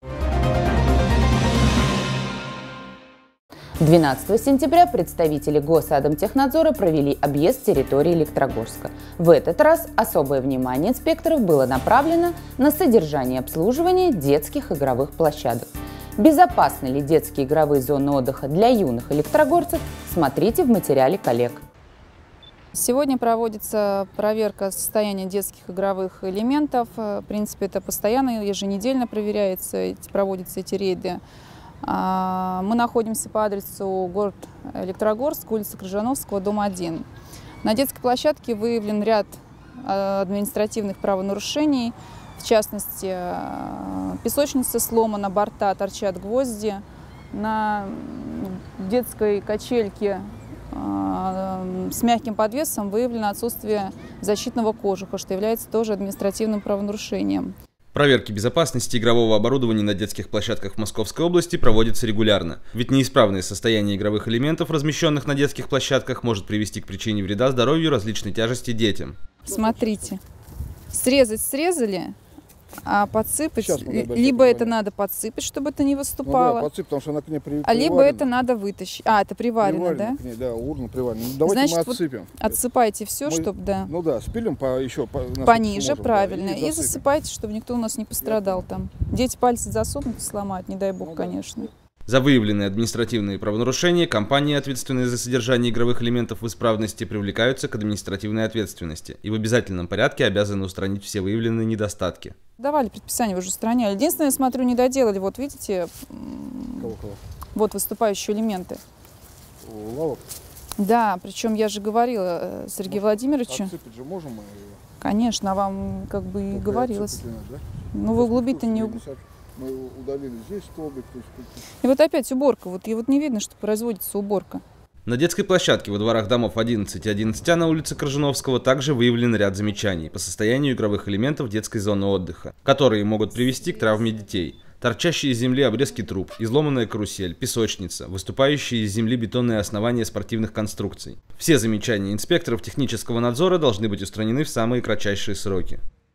двенадцатого сентября представители Госатомтехнадзора провели объезд территории Электрогорска. В этот раз особое внимание инспекторов было направлено на содержание и обслуживание детских игровых площадок. Безопасны ли детские игровые зоны отдыха для юных электрогорцев, смотрите в материале коллег. Сегодня проводится проверка состояния детских игровых элементов. В принципе, это постоянно, еженедельно проверяется, проводятся эти рейды. Мы находимся по адресу город Электрогорск, улица Крыжановского, дом один. На детской площадке выявлен ряд административных правонарушений. В частности, песочница сломана, борта торчат гвозди. На детской качельке с мягким подвесом выявлено отсутствие защитного кожуха, что является тоже административным правонарушением. Проверки безопасности игрового оборудования на детских площадках в Московской области проводятся регулярно. Ведь неисправное состояние игровых элементов, размещенных на детских площадках, может привести к причине вреда здоровью различной тяжести детям. Смотрите, срезать срезали, а подсыпать, либо это надо подсыпать, чтобы это не выступало, ну да, подсыпать, потому что она к ней при... а либо это надо вытащить. А, это приварено, приварено да? К ней, да, урна приварена. Ну, давайте Значит, мы отсыпем. Вот отсыпайте все, мы, чтобы, да. Ну да, спилим по, еще по, пониже, сможем, правильно, да, и, и засыпайте, чтобы никто у нас не пострадал там. Дети пальцы засунут и сломают, не дай бог, ну, конечно. Да. За выявленные административные правонарушения компании, ответственные за содержание игровых элементов в исправности, привлекаются к административной ответственности и в обязательном порядке обязаны устранить все выявленные недостатки. Давали предписание, вы уже устраняли. Единственное, я смотрю, не доделали. Вот видите, кого, кого? Вот выступающие элементы. Лавок? Да, причем я же говорила Сергею Владимировичу. Отсыпать же можем мы? Конечно, а вам как бы и говорилось. Да? Ну вы углубить-то не... Мы удалили здесь столбик. И вот опять уборка. Вот, и вот не видно, что производится уборка. На детской площадке во дворах домов одиннадцать и одиннадцать А на улице Крыжановского также выявлен ряд замечаний по состоянию игровых элементов детской зоны отдыха, которые могут привести к травме детей. Торчащие из земли обрезки труб, изломанная карусель, песочница, выступающие из земли бетонные основания спортивных конструкций. Все замечания инспекторов технического надзора должны быть устранены в самые кратчайшие сроки.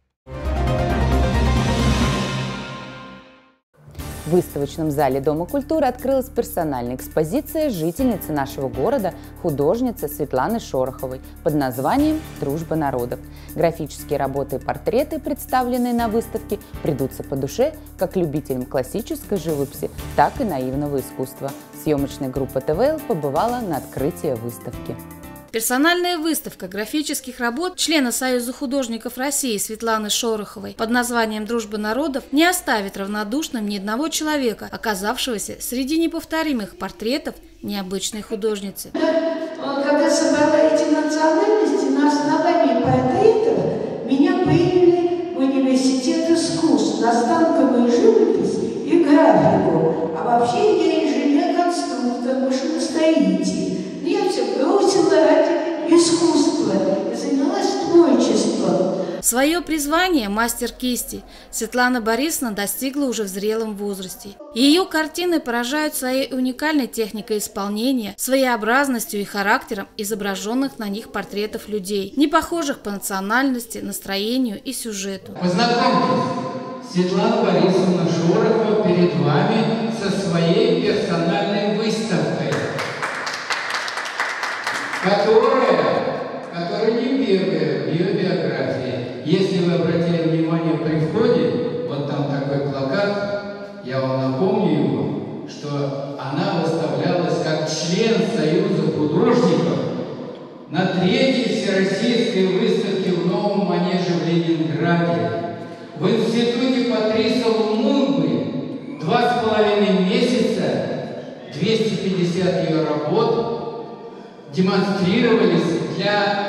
В выставочном зале Дома культуры открылась персональная экспозиция жительницы нашего города, художницы Светланы Шороховой под названием «Дружба народов». Графические работы и портреты, представленные на выставке, придутся по душе как любителям классической живописи, так и наивного искусства. Съемочная группа ТВЛ побывала на открытии выставки. Персональная выставка графических работ члена Союза художников России Светланы Шороховой под названием «Дружба народов» не оставит равнодушным ни одного человека, оказавшегося среди неповторимых портретов необычной художницы. Когда собрала эти национальности, на основании портретов меня приняли в университет искусств на станковую живопись и графику. А вообще я инженер-конструктор, машиностроитель. Я все бросила ради искусства и занялась творчеством. Свое призвание мастер кисти Светлана Борисовна достигла уже в зрелом возрасте. Ее картины поражают своей уникальной техникой исполнения, своеобразностью и характером изображенных на них портретов людей, не похожих по национальности, настроению и сюжету. Познакомьтесь, Светлана Борисовна Шорохова перед вами со своей персональной выставкой, которая, которая не первая в ее биографии. Если вы обратили внимание при входе, вот там такой плакат, я вам напомню его, что она выставлялась как член Союза художников на третьей всероссийской выставке в Новом Манеже в Ленинграде. В институте Патриса Лумумбы два с половиной месяца двести пятьдесят ее работ демонстрировались для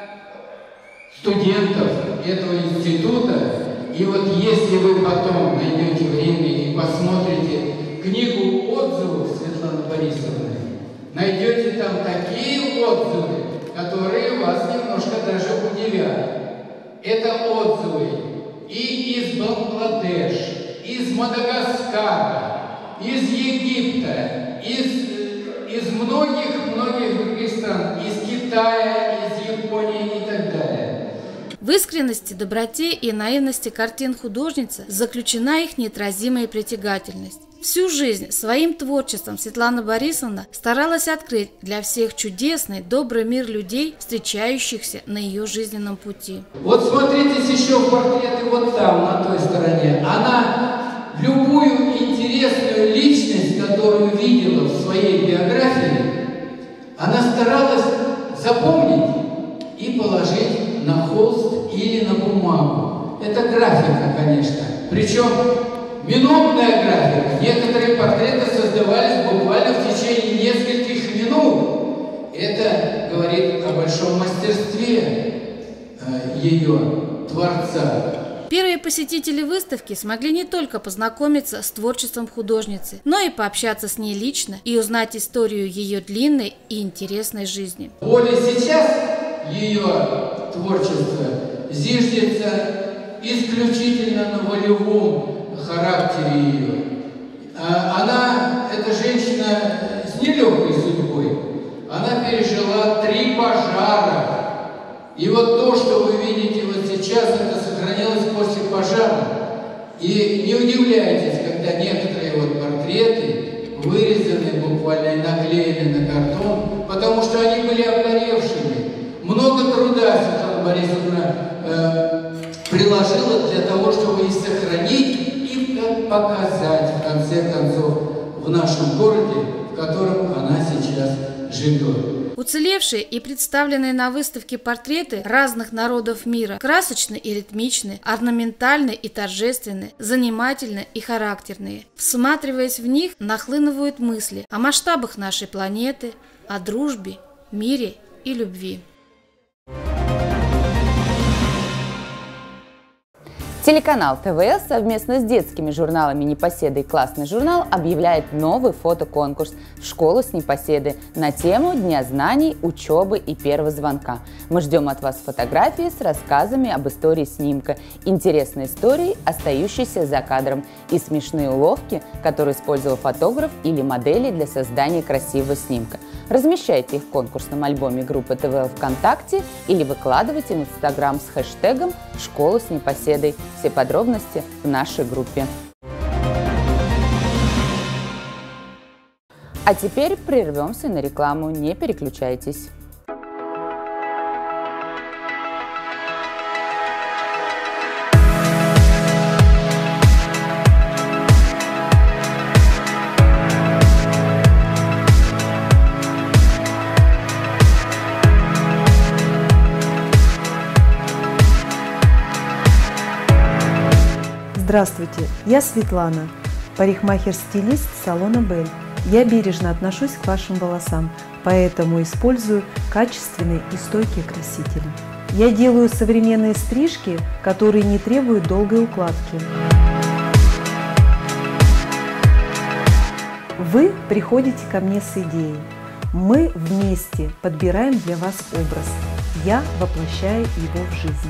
студентов этого института. И вот если вы потом найдете время и посмотрите книгу отзывов Светланы Борисовны, найдете там такие отзывы, которые вас немножко даже удивят. Это отзывы и из Бангладеш, из Мадагаскара, из Египта, из из многих-многих других стран, из Китая, из Японии и так далее. В искренности, доброте и наивности картин художницы заключена их неотразимая притягательность. Всю жизнь своим творчеством Светлана Борисовна старалась открыть для всех чудесный, добрый мир людей, встречающихся на ее жизненном пути. Вот смотритесь еще в портреты вот там, на той стороне. Она любую интересную личность, которую видела в своей биографии, она старалась запомнить и положить на холст или на бумагу. Это графика, конечно. Причем минутная графика. Некоторые портреты создавались буквально в течение нескольких минут. Это говорит о большом мастерстве ее творца. Первые посетители выставки смогли не только познакомиться с творчеством художницы, но и пообщаться с ней лично и узнать историю ее длинной и интересной жизни. Более сейчас ее творчество зиждется исключительно на волевом характере ее. Она, эта женщина с нелегкой судьбой, она пережила три пожара. И вот то, что вы видите вот сейчас, это сохранилось после пожара. И не удивляйтесь, когда некоторые вот портреты вырезаны буквально и наклеены на картон, потому что они были обгоревшими. Много труда Светлана Борисовна э, приложила для того, чтобы их сохранить и показать, в конце концов, в нашем городе, в котором она сейчас живет. Уцелевшие и представленные на выставке портреты разных народов мира красочны и ритмичны, орнаментальны и торжественны, занимательны и характерные. Всматриваясь в них, нахлынывают мысли о масштабах нашей планеты, о дружбе, мире и любви. Телеканал ТВЛ совместно с детскими журналами «Непоседа» и «Классный журнал» объявляет новый фотоконкурс в школу с Непоседы на тему Дня знаний, учебы и первого звонка. Мы ждем от вас фотографии с рассказами об истории снимка, интересные истории, остающиеся за кадром, и смешные уловки, которые использовал фотограф или модели для создания красивого снимка. Размещайте их в конкурсном альбоме группы ТВЛ ВКонтакте или выкладывайте в Инстаграм с хэштегом «Школа с Непоседой». Все подробности в нашей группе. А теперь прервемся на рекламу. Не переключайтесь. Здравствуйте, я Светлана, парикмахер-стилист салона Бель. Я бережно отношусь к вашим волосам, поэтому использую качественные и стойкие красители. Я делаю современные стрижки, которые не требуют долгой укладки. Вы приходите ко мне с идеей. Мы вместе подбираем для вас образ. Я воплощаю его в жизнь.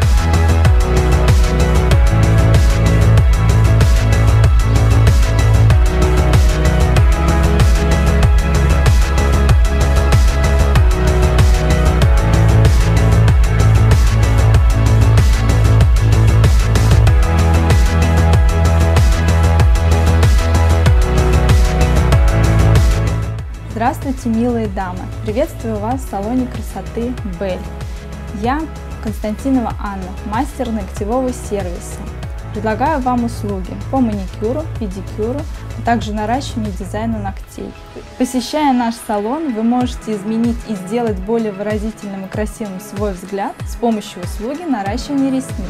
Здравствуйте, милые дамы! Приветствую вас в салоне красоты Бель. Я Константинова Анна, мастер ногтевого сервиса. Предлагаю вам услуги по маникюру, педикюру, а также наращиванию и дизайну ногтей. Посещая наш салон, вы можете изменить и сделать более выразительным и красивым свой взгляд с помощью услуги наращивания ресниц.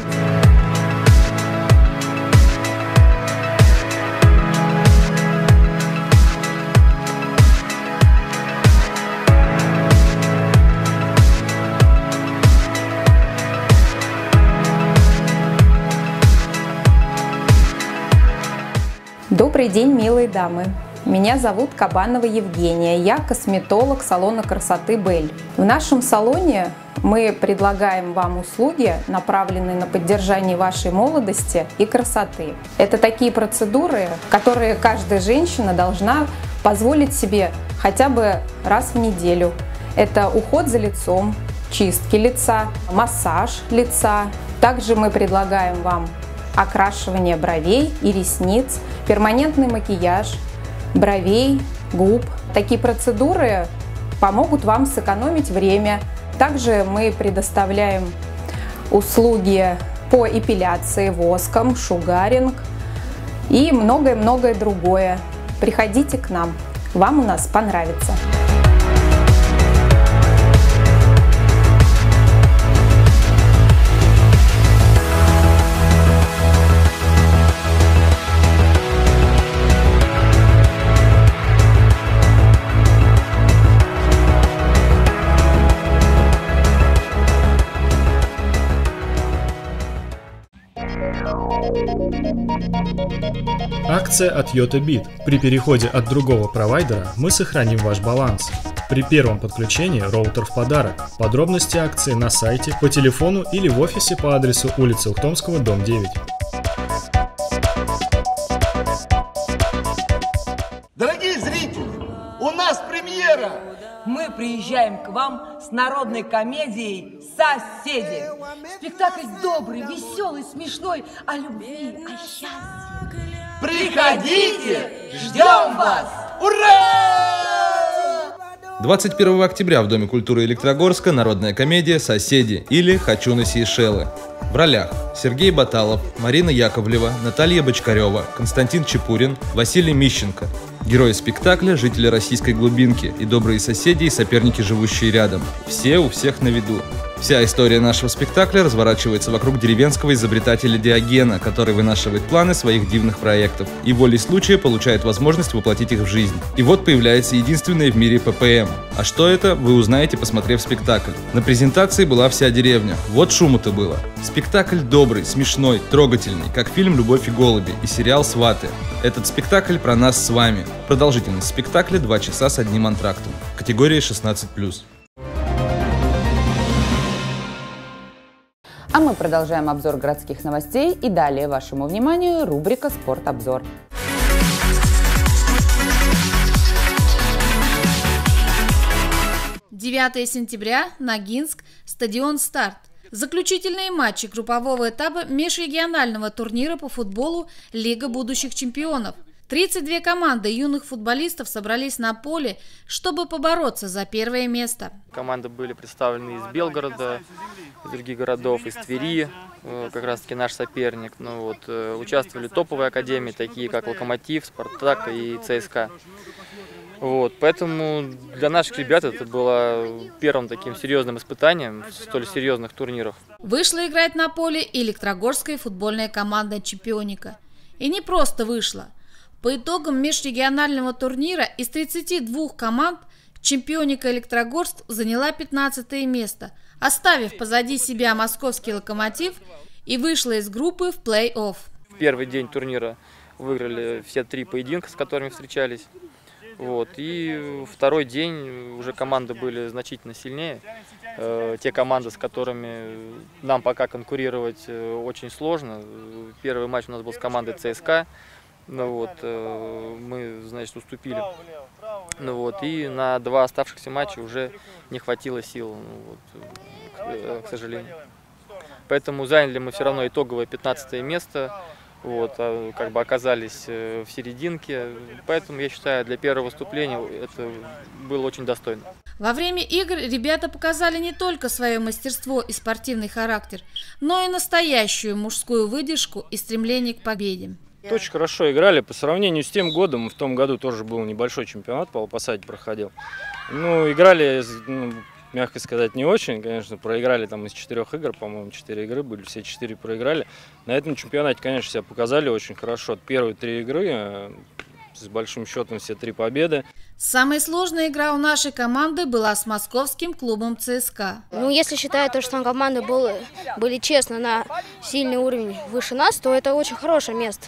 Добрый день, милые дамы! Меня зовут Кабанова Евгения, я косметолог салона красоты Бель. В нашем салоне мы предлагаем вам услуги, направленные на поддержание вашей молодости и красоты. Это такие процедуры, которые каждая женщина должна позволить себе хотя бы раз в неделю. Это уход за лицом, чистки лица, массаж лица. Также мы предлагаем вам окрашивание бровей и ресниц, перманентный макияж бровей, губ. Такие процедуры помогут вам сэкономить время. Также мы предоставляем услуги по эпиляции воском, шугаринг и многое-многое другое. Приходите к нам, вам у нас понравится. Акция от Yotabit. При переходе от другого провайдера мы сохраним ваш баланс. При первом подключении роутер в подарок. Подробности акции на сайте, по телефону или в офисе по адресу улица Ухтомского, дом девять. Дорогие зрители, у нас премьера! Мы приезжаем к вам с народной комедией «Соседи». Спектакль добрый, веселый, смешной, о любви, о счастье. Приходите, ждем вас! Ура! двадцать первого октября в Доме культуры Электрогорска народная комедия «Соседи» или «Хочу на Сейшелы». В ролях Сергей Баталов, Марина Яковлева, Наталья Бочкарева, Константин Чепурин, Василий Мищенко. Герои спектакля – жители российской глубинки и добрые соседи и соперники, живущие рядом. Все у всех на виду. Вся история нашего спектакля разворачивается вокруг деревенского изобретателя Диогена, который вынашивает планы своих дивных проектов и волей случая получает возможность воплотить их в жизнь. И вот появляется единственное в мире ППМ. А что это, вы узнаете, посмотрев спектакль. На презентации была вся деревня. Вот шуму-то было. Спектакль добрый, смешной, трогательный, как фильм «Любовь и голуби» и сериал «Сваты». Этот спектакль про нас с вами. Продолжительность спектакля два часа с одним антрактом. Категория шестнадцать плюс. А мы продолжаем обзор городских новостей, и далее вашему вниманию рубрика «Спорт-обзор». девятое сентября, Ногинск, стадион «Старт». Заключительные матчи группового этапа межрегионального турнира по футболу «Лига будущих чемпионов». тридцать две команды юных футболистов собрались на поле, чтобы побороться за первое место. Команды были представлены из Белгорода, из других городов, из Твери, как раз таки наш соперник. Ну, вот, участвовали топовые академии, такие как «Локомотив», «Спартак» и «ЦСКА». Вот, поэтому для наших ребят это было первым таким серьезным испытанием в столь серьезных турнирах. Вышла играть на поле и электрогорская футбольная команда «Чемпионика». И не просто вышла. По итогам межрегионального турнира из тридцати двух команд «Чемпионика Электрогорск» заняла пятнадцатое место, оставив позади себя московский «Локомотив» и вышла из группы в плей-офф. В первый день турнира выиграли все три поединка, с которыми встречались. Вот. И второй день уже команды были значительно сильнее. Э, те команды, с которыми нам пока конкурировать э, очень сложно. Первый матч у нас был с командой ЦСКА. Ну, вот, э, мы, значит, уступили. Ну, вот, и на два оставшихся матча уже не хватило сил, ну, вот, к, к сожалению. Поэтому заняли мы все равно итоговое пятнадцатое место. Вот, как бы оказались в серединке, поэтому я считаю, для первого выступления это было очень достойно. Во время игр ребята показали не только свое мастерство и спортивный характер, но и настоящую мужскую выдержку и стремление к победе. Очень хорошо играли по сравнению с тем годом. В том году тоже был небольшой чемпионат по Алпасаде проходил. Ну, играли, ну, мягко сказать, не очень, конечно, проиграли там из четырех игр, по-моему, четыре игры были, все четыре проиграли. На этом чемпионате, конечно, себя показали очень хорошо. Первые три игры с большим счетом, все три победы. Самая сложная игра у нашей команды была с московским клубом ЦСКА. Ну, если считать то, что команды были, были честно на сильный уровень выше нас, то это очень хорошее место.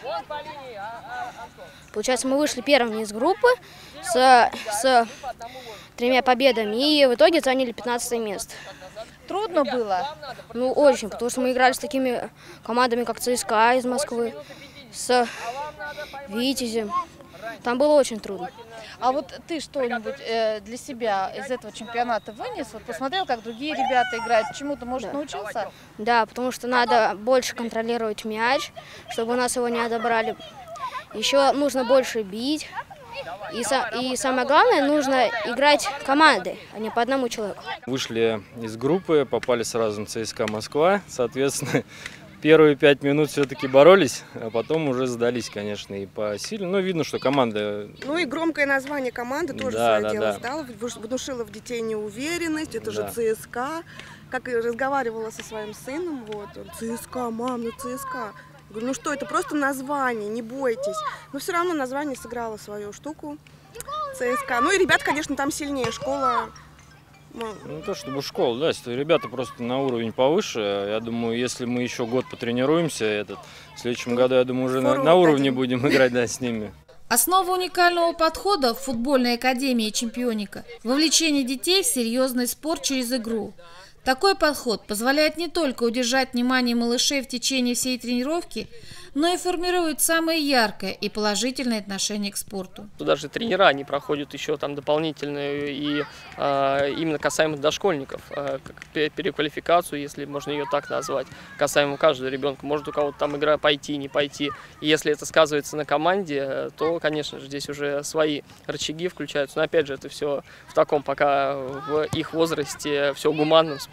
Получается, мы вышли первыми из группы с, с тремя победами и в итоге заняли пятнадцатое место. Трудно было? Ну, очень, потому что мы играли с такими командами, как ЦСКА из Москвы, с Витязем. Там было очень трудно. А вот ты что-нибудь э, для себя из этого чемпионата вынес? Вот посмотрел, как другие ребята играют, чему-то, может, да. научился? Да, потому что надо больше контролировать мяч, чтобы у нас его не отобрали. Еще нужно больше бить. И, и самое главное, нужно играть командой, а не по одному человеку. Вышли из группы, попали сразу на ЦСКА Москва, соответственно, первые пять минут все-таки боролись, а потом уже сдались, конечно, и по силе. Но видно, что команда... Ну и громкое название команды тоже да, свое да, дело да. стало, внушило в детей неуверенность, это да. же ЦСКА. Как и разговаривала со своим сыном, вот, он, ЦСКА, мам, ну ЦСКА. Говорю, ну что, это просто название, не бойтесь. Но все равно название сыграло свою штуку. ЦСКА. Ну и ребят, конечно, там сильнее. Школа... Ну, то, чтобы школа, да, ребята просто на уровень повыше. Я думаю, если мы еще год потренируемся, этот, в следующем году, я думаю, уже на, на уровне будем играть, да, с ними. Основа уникального подхода в футбольной академии «Чемпионика» – вовлечение детей в серьезный спорт через игру. Такой подход позволяет не только удержать внимание малышей в течение всей тренировки, но и формирует самое яркое и положительное отношение к спорту. Даже тренера, они проходят еще там дополнительную и а, именно касаемо дошкольников, а, как переквалификацию, если можно ее так назвать, касаемо каждого ребенка. Может у кого-то там игра пойти, не пойти. И если это сказывается на команде, то, конечно же, здесь уже свои рычаги включаются. Но опять же, это все в таком пока в их возрасте, все гуманном способе.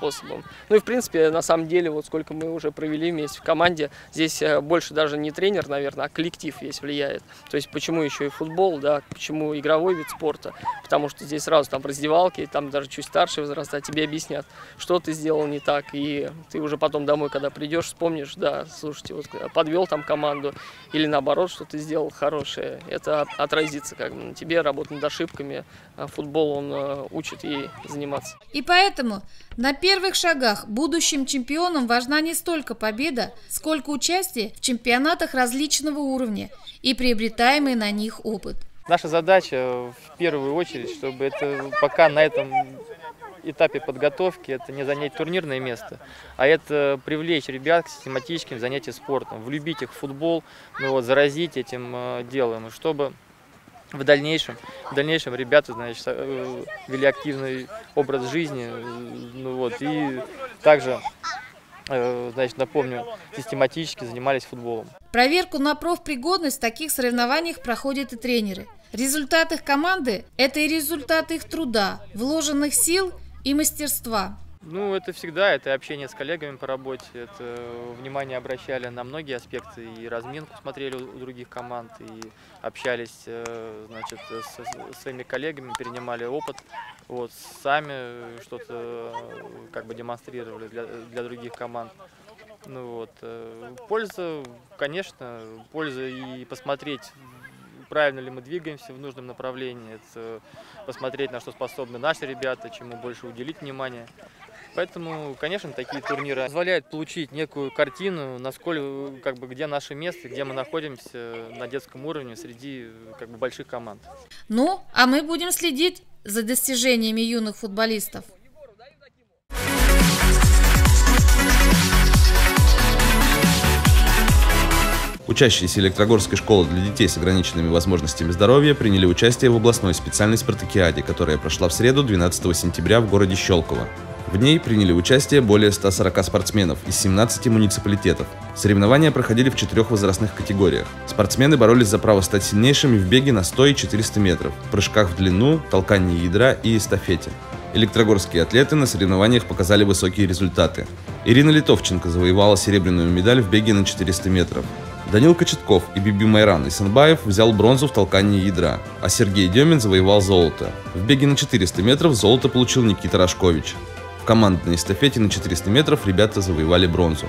способом. Ну и в принципе, на самом деле, вот сколько мы уже провели вместе в команде, здесь больше даже не тренер, наверное, а коллектив весь влияет. То есть почему еще и футбол, да, почему игровой вид спорта, потому что здесь сразу там в раздевалке, там даже чуть старше возраста тебе объяснят, что ты сделал не так, и ты уже потом домой, когда придешь, вспомнишь, да, слушайте, вот подвел там команду, или наоборот, что ты сделал хорошее, это отразится как бы на тебе, работа над ошибками, футбол он учит ей заниматься. И поэтому на первых шагах будущим чемпионам важна не столько победа, сколько участие в чемпионатах различного уровня и приобретаемый на них опыт. Наша задача в первую очередь, чтобы это пока на этом этапе подготовки это не занять турнирное место, а это привлечь ребят к систематическим занятиям спортом, влюбить их в футбол, ну вот, заразить этим э, делом, чтобы в дальнейшем, в дальнейшем ребята, значит, э, вели активный образ жизни, э, ну вот, и также, э, значит, напомню, систематически занимались футболом. Проверку на профпригодность в таких соревнованиях проходят и тренеры. Результат их команды – это и результат их труда, вложенных сил и мастерства. Ну, это всегда, это общение с коллегами по работе, это внимание обращали на многие аспекты, и разминку смотрели у других команд, и общались, значит, со своими коллегами, перенимали опыт, вот, сами что-то как бы демонстрировали для, для других команд. Ну, вот, польза, конечно, польза и посмотреть, правильно ли мы двигаемся в нужном направлении, это посмотреть, на что способны наши ребята, чему больше уделить внимание. Поэтому, конечно, такие турниры позволяют получить некую картину, насколько, как бы, где наше место, где мы находимся на детском уровне среди как бы, больших команд. Ну, а мы будем следить за достижениями юных футболистов. Учащиеся Электрогорской школы для детей с ограниченными возможностями здоровья приняли участие в областной специальной спартакиаде, которая прошла в среду, двенадцатого сентября, в городе Щелково. В ней приняли участие более ста сорока спортсменов из семнадцати муниципалитетов. Соревнования проходили в четырех возрастных категориях. Спортсмены боролись за право стать сильнейшими в беге на сто и четыреста метров, прыжках в длину, толкании ядра и эстафете. Электрогорские атлеты на соревнованиях показали высокие результаты. Ирина Литовченко завоевала серебряную медаль в беге на четыреста метров. Данил Кочетков и Биби Майран Исанбаев взял бронзу в толкании ядра, а Сергей Демин завоевал золото. В беге на четыреста метров золото получил Никита Рожкович. В командной эстафете на четыреста метров ребята завоевали бронзу.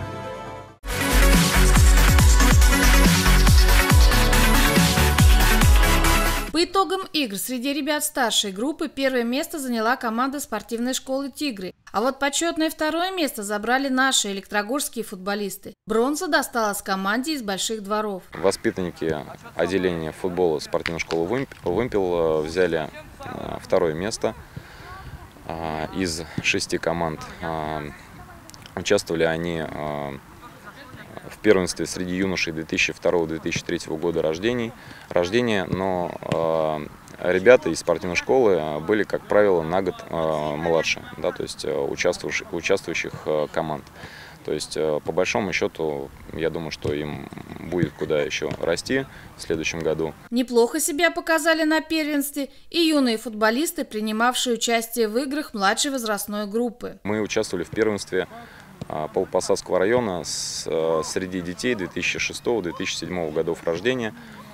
По итогам игр среди ребят старшей группы первое место заняла команда спортивной школы «Тигры». А вот почетное второе место забрали наши электрогорские футболисты. Бронза досталась команде из Больших Дворов. Воспитанники отделения футбола спортивной школы «Вымпел» взяли второе место из шести команд. Участвовали они в первенстве среди юношей две тысячи второго — две тысячи третьего года рождений, рождения, но э, ребята из спортивной школы были, как правило, на год э, младше, да, то есть участвующих, участвующих э, команд. То есть, э, по большому счету, я думаю, что им будет куда еще расти в следующем году. Неплохо себя показали на первенстве и юные футболисты, принимавшие участие в играх младшей возрастной группы. Мы участвовали в первенстве Павлопосадского района с, среди детей две тысячи шестого — две тысячи седьмого годов рождения.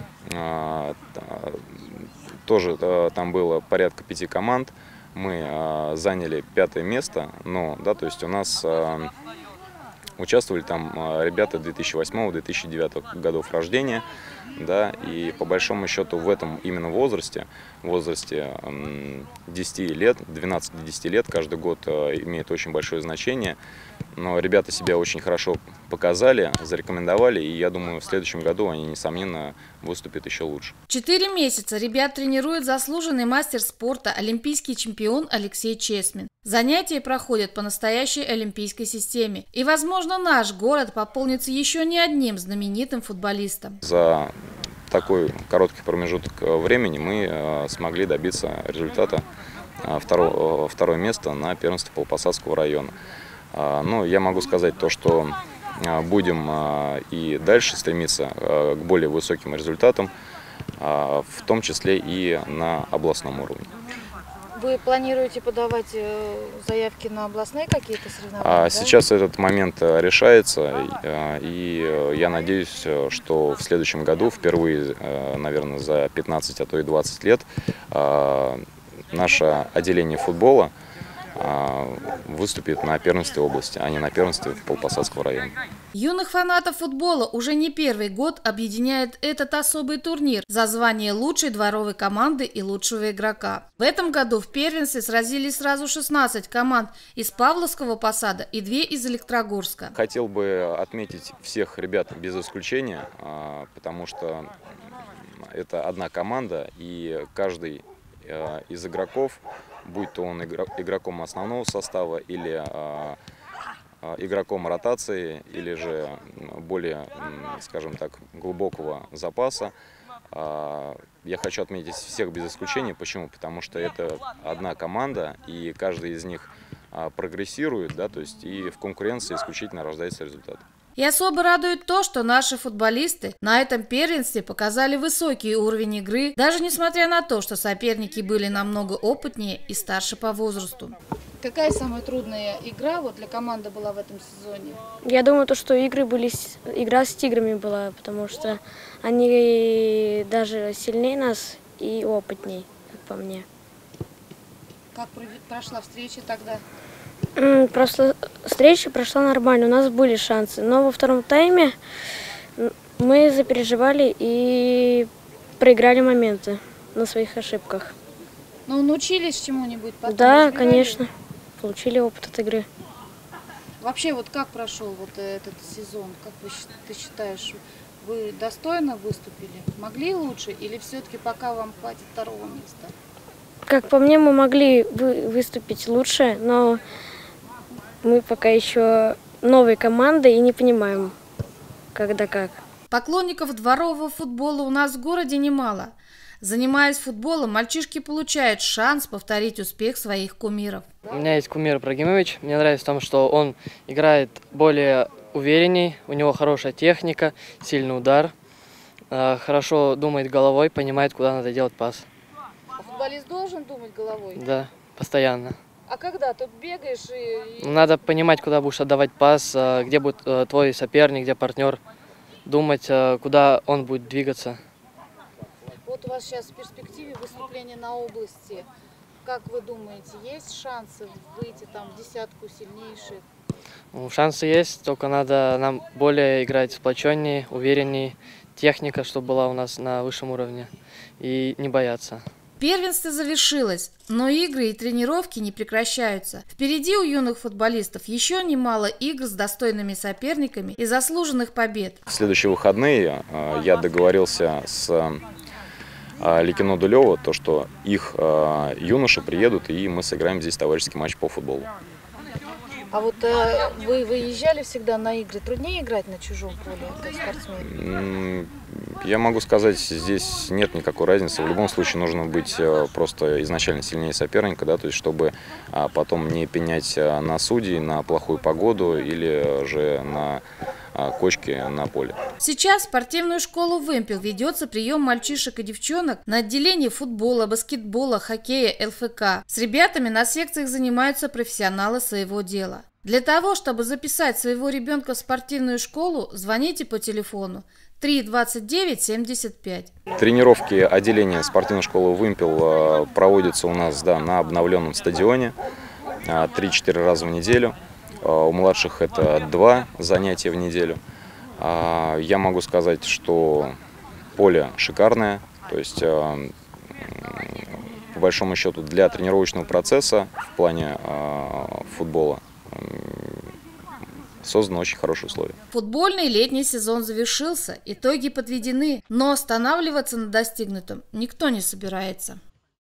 Тоже там было порядка пяти команд. Мы заняли пятое место, но, да, то есть у нас участвовали там ребята две тысячи восьмого — две тысячи девятого годов рождения. Да, и по большому счету в этом именно возрасте, в возрасте десяти лет, двенадцати — десяти лет, каждый год имеет очень большое значение. Но ребята себя очень хорошо показали, зарекомендовали, и я думаю, в следующем году они, несомненно, выступят еще лучше. Четыре месяца ребят тренирует заслуженный мастер спорта, олимпийский чемпион Алексей Чесмин. Занятия проходят по настоящей олимпийской системе. И, возможно, наш город пополнится еще не одним знаменитым футболистом. За такой короткий промежуток времени мы смогли добиться результата второго, второе место на первенстве Павлопосадского района. Но я могу сказать то, что будем и дальше стремиться к более высоким результатам, в том числе и на областном уровне. Вы планируете подавать заявки на областные какие-то соревнования? А да? Сейчас этот момент решается, и я надеюсь, что в следующем году, впервые, наверное, за пятнадцать, а то и двадцать лет, наше отделение футбола выступит на первенстве области, а не на первенстве Павлопосадского района. Юных фанатов футбола уже не первый год объединяет этот особый турнир за звание лучшей дворовой команды и лучшего игрока. В этом году в первенстве сразились сразу шестнадцать команд из Павловского посада и две из Электрогорска. Хотел бы отметить всех ребят без исключения, потому что это одна команда, и каждый из игроков, будь то он игроком основного состава или игроком ротации, или же более, скажем так, глубокого запаса. Я хочу отметить всех без исключения. Почему? Потому что это одна команда, и каждый из них прогрессирует, да, то есть и в конкуренции исключительно рождается результат. И особо радует то, что наши футболисты на этом первенстве показали высокий уровень игры, даже несмотря на то, что соперники были намного опытнее и старше по возрасту. Какая самая трудная игра вот для команды была в этом сезоне? Я думаю, то, что игры были, игра с тиграми была, потому что они даже сильнее нас и опытнее, как по мне. Как прошла встреча тогда? Просто встреча прошла нормально, у нас были шансы, но во втором тайме мы запереживали и проиграли моменты на своих ошибках. Ну, научились чему-нибудь потом? Да, разбирали? конечно, получили опыт от игры. Вообще, вот как прошел вот этот сезон? Как вы, ты считаешь, вы достойно выступили? Могли лучше или все-таки пока вам хватит второго места? Как по мне, мы могли выступить лучше, но мы пока еще новая команда и не понимаем, когда как. Поклонников дворового футбола у нас в городе немало. Занимаясь футболом, мальчишки получают шанс повторить успех своих кумиров. У меня есть кумир Ибрагимович. Мне нравится в том, что он играет более уверенней, у него хорошая техника, сильный удар, хорошо думает головой, понимает, куда надо делать пас. А футболист должен думать головой? Да, постоянно. А когда? Тут бегаешь и... Надо понимать, куда будешь отдавать пас, где будет твой соперник, где партнер. Думать, куда он будет двигаться. Вот у вас сейчас в перспективе выступления на области. Как вы думаете, есть шансы выйти там в десятку сильнейших? Ну, шансы есть, только надо нам более играть сплоченнее, увереннее. Техника, чтобы была у нас на высшем уровне. И не бояться. Первенство завершилось, но игры и тренировки не прекращаются. Впереди у юных футболистов еще немало игр с достойными соперниками и заслуженных побед. В следующие выходные я договорился с Ликино Дулево, то, что их юноши приедут, и мы сыграем здесь товарищеский матч по футболу. А вот э, вы выезжали всегда на игры? Труднее играть на чужом поле, как спортсмен? Я могу сказать, здесь нет никакой разницы. В любом случае нужно быть просто изначально сильнее соперника, да, то есть чтобы потом не пенять на судей, на плохую погоду или же на кочки на поле. Сейчас в спортивную школу «Вымпел» ведется прием мальчишек и девчонок на отделении футбола, баскетбола, хоккея, эл эф ка. С ребятами на секциях занимаются профессионалы своего дела. Для того, чтобы записать своего ребенка в спортивную школу, звоните по телефону три двадцать девять семьдесят пять. Тренировки отделения спортивной школы «Вымпел» проводятся у нас, да, на обновленном стадионе три-четыре раза в неделю. У младших это два занятия в неделю. Я могу сказать, что поле шикарное, то есть по большому счету для тренировочного процесса в плане футбола созданы очень хорошие условия. Футбольный летний сезон завершился, итоги подведены, но останавливаться на достигнутом никто не собирается.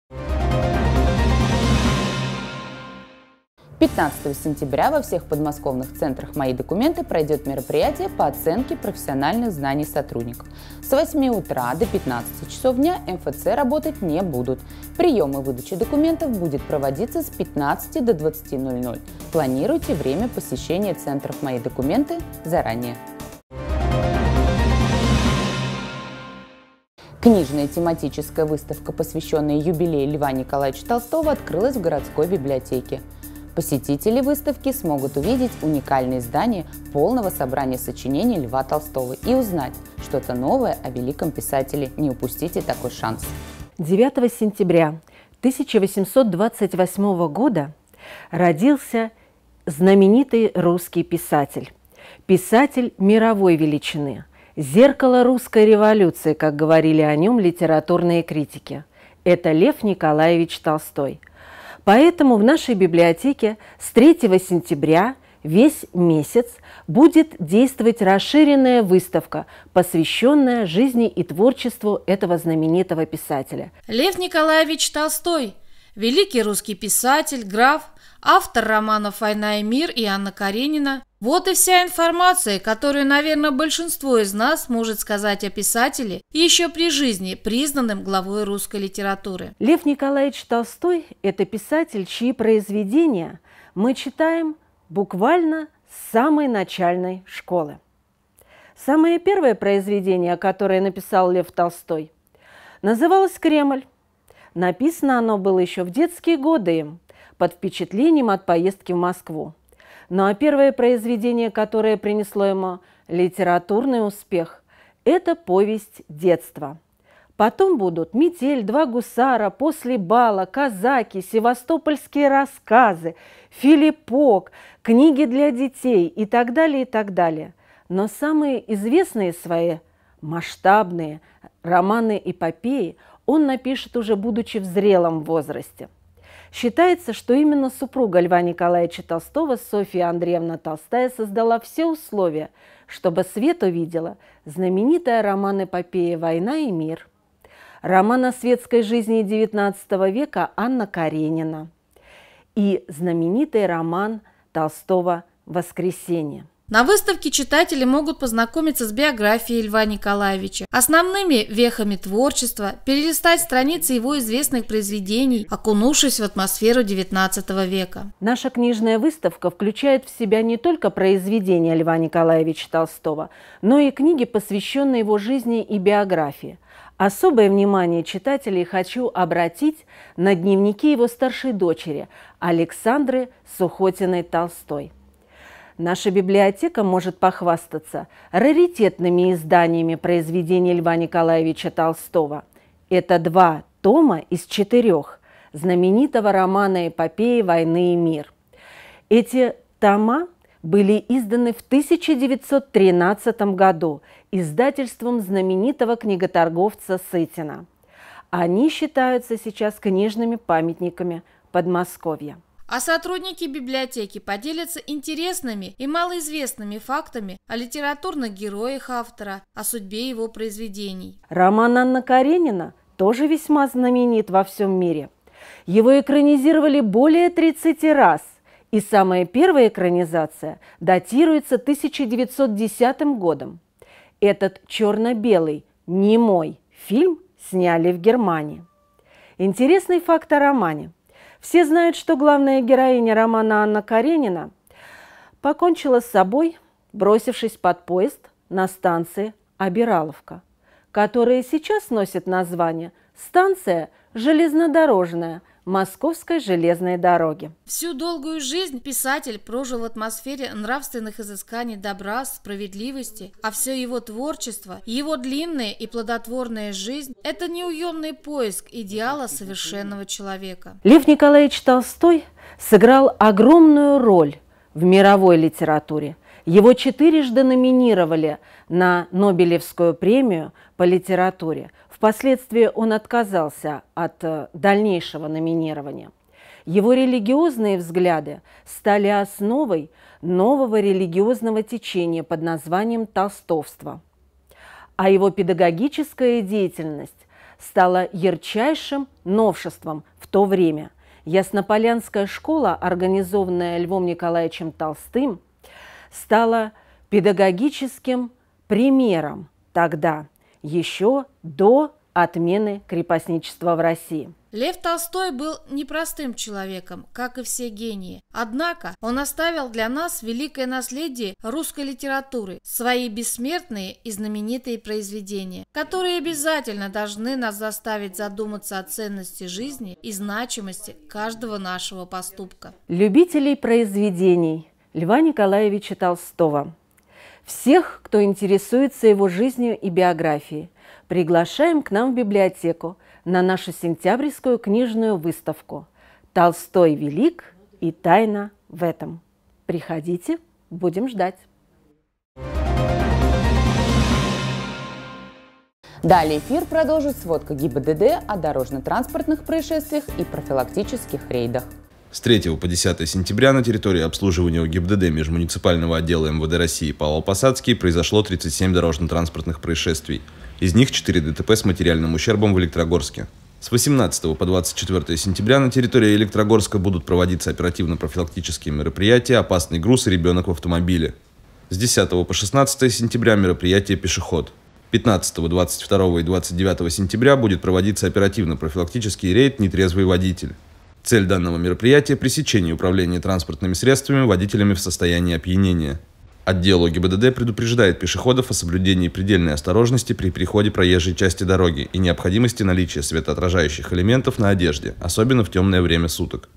пятнадцатого сентября во всех подмосковных центрах «Мои документы» пройдет мероприятие по оценке профессиональных знаний сотрудников. С восьми утра до пятнадцати часов дня эм эф цэ работать не будут. Прием и выдача документов будет проводиться с пятнадцати до двадцати ноль-ноль. Планируйте время посещения центров «Мои документы» заранее. Книжная тематическая выставка, посвященная юбилею Льва Николаевича Толстого, открылась в городской библиотеке. Посетители выставки смогут увидеть уникальные издания полного собрания сочинений Льва Толстого и узнать что-то новое о великом писателе. Не упустите такой шанс. девятого сентября тысяча восемьсот двадцать восьмого года родился знаменитый русский писатель, писатель мировой величины, зеркало русской революции, как говорили о нем литературные критики. Это Лев Николаевич Толстой. Поэтому в нашей библиотеке с третьего сентября весь месяц будет действовать расширенная выставка, посвященная жизни и творчеству этого знаменитого писателя. Лев Николаевич Толстой – великий русский писатель, граф, автор романов «Война и мир» и «Анна Каренина». Вот и вся информация, которую, наверное, большинство из нас может сказать о писателе еще при жизни, признанным главой русской литературы. Лев Николаевич Толстой – это писатель, чьи произведения мы читаем буквально с самой начальной школы. Самое первое произведение, которое написал Лев Толстой, называлось «Кремль». Написано оно было еще в детские годы им, под впечатлением от поездки в Москву. Ну а первое произведение, которое принесло ему литературный успех, это повесть детства. Потом будут «Метель», «Два гусара», «После бала», «Казаки», «Севастопольские рассказы», «Филиппок», книги для детей и так далее, и так далее. Но самые известные свои, масштабные романы-эпопеи он напишет уже будучи в зрелом возрасте. Считается, что именно супруга Льва Николаевича Толстого, Софья Андреевна Толстая, создала все условия, чтобы свет увидела знаменитая роман-эпопея «Война и мир», роман о светской жизни девятнадцатого века «Анна Каренина» и знаменитый роман Толстого «Воскресенье». На выставке читатели могут познакомиться с биографией Льва Николаевича, основными вехами творчества, перелистать страницы его известных произведений, окунувшись в атмосферу девятнадцатого века. Наша книжная выставка включает в себя не только произведения Льва Николаевича Толстого, но и книги, посвященные его жизни и биографии. Особое внимание читателей хочу обратить на дневники его старшей дочери Александры Сухотиной Толстой. Наша библиотека может похвастаться раритетными изданиями произведений Льва Николаевича Толстого. Это два тома из четырех знаменитого романа-эпопеи «Войны и мир». Эти тома были изданы в тысяча девятьсот тринадцатом году издательством знаменитого книготорговца Сытина. Они считаются сейчас книжными памятниками Подмосковья. А сотрудники библиотеки поделятся интересными и малоизвестными фактами о литературных героях автора, о судьбе его произведений. Роман «Анна Каренина» тоже весьма знаменит во всем мире. Его экранизировали более тридцати раз, и самая первая экранизация датируется тысяча девятьсот десятым годом. Этот черно-белый, немой фильм сняли в Германии. Интересный факт о романе. Все знают, что главная героиня романа Анна Каренина покончила с собой, бросившись под поезд на станции Обираловка, которая сейчас носит название «Станция железнодорожная Московской железной дороги». Всю долгую жизнь писатель прожил в атмосфере нравственных изысканий добра, справедливости, а все его творчество, его длинная и плодотворная жизнь – это неуемный поиск идеала совершенного человека. Лев Николаевич Толстой сыграл огромную роль в мировой литературе. Его четырежды номинировали на Нобелевскую премию по литературе. Впоследствии он отказался от дальнейшего номинирования. Его религиозные взгляды стали основой нового религиозного течения под названием толстовство, а его педагогическая деятельность стала ярчайшим новшеством в то время. Яснополянская школа, организованная Львом Николаевичем Толстым, стала педагогическим примером тогда, еще до отмены крепостничества в России. Лев Толстой был непростым человеком, как и все гении. Однако он оставил для нас великое наследие русской литературы, свои бессмертные и знаменитые произведения, которые обязательно должны нас заставить задуматься о ценности жизни и значимости каждого нашего поступка. Любителей произведений Льва Николаевича Толстого. Всех, кто интересуется его жизнью и биографией, приглашаем к нам в библиотеку на нашу сентябрьскую книжную выставку «Толстой велик и тайна в этом». Приходите, будем ждать. Далее эфир продолжит сводка ГИБДД о дорожно-транспортных происшествиях и профилактических рейдах. С третьего по десятое сентября на территории обслуживания ГИБДД межмуниципального отдела эм вэ дэ России Павлово-Посадский произошло тридцать семь дорожно-транспортных происшествий. Из них четыре дэ тэ пэ с материальным ущербом в Электрогорске. С восемнадцатого по двадцать четвёртое сентября на территории Электрогорска будут проводиться оперативно-профилактические мероприятия «Опасный груз» и «Ребенок в автомобиле». С десятого по шестнадцатое сентября мероприятие «Пешеход». пятнадцатого, двадцать второго и двадцать девятого сентября будет проводиться оперативно-профилактический рейд «Нетрезвый водитель». Цель данного мероприятия – пресечение управления транспортными средствами водителями в состоянии опьянения. Отдел о гэ и бэ дэ дэ предупреждает пешеходов о соблюдении предельной осторожности при переходе проезжей части дороги и необходимости наличия светоотражающих элементов на одежде, особенно в темное время суток.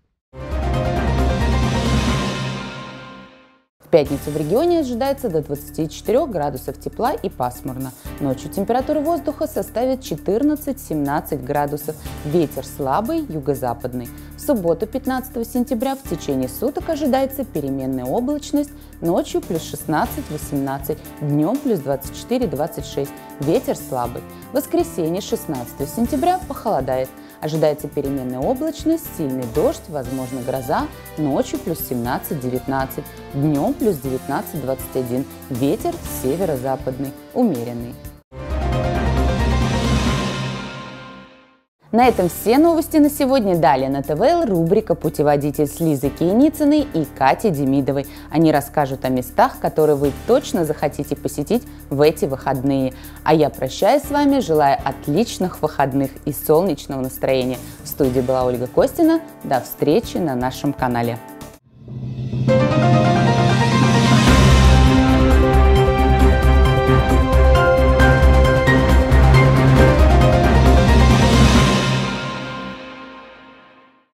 В пятницу в регионе ожидается до двадцати четырёх градусов тепла и пасмурно. Ночью температура воздуха составит четырнадцать-семнадцать градусов. Ветер слабый, юго-западный. В субботу, пятнадцатого сентября, в течение суток ожидается переменная облачность. Ночью плюс шестнадцать-восемнадцать, днем плюс двадцать четыре-двадцать шесть. Ветер слабый. В воскресенье, шестнадцатого сентября, похолодает. Ожидается переменная облачность, сильный дождь, возможно гроза, ночью плюс семнадцать-девятнадцать, днем плюс девятнадцать-двадцать один, ветер северо-западный, умеренный. На этом все новости на сегодня. Далее на тэ вэ эл рубрика «Путеводитель» с Лизой Кейницыной и Катей Демидовой. Они расскажут о местах, которые вы точно захотите посетить в эти выходные. А я прощаюсь с вами, желаю отличных выходных и солнечного настроения. В студии была Ольга Костина. До встречи на нашем канале. Thank you.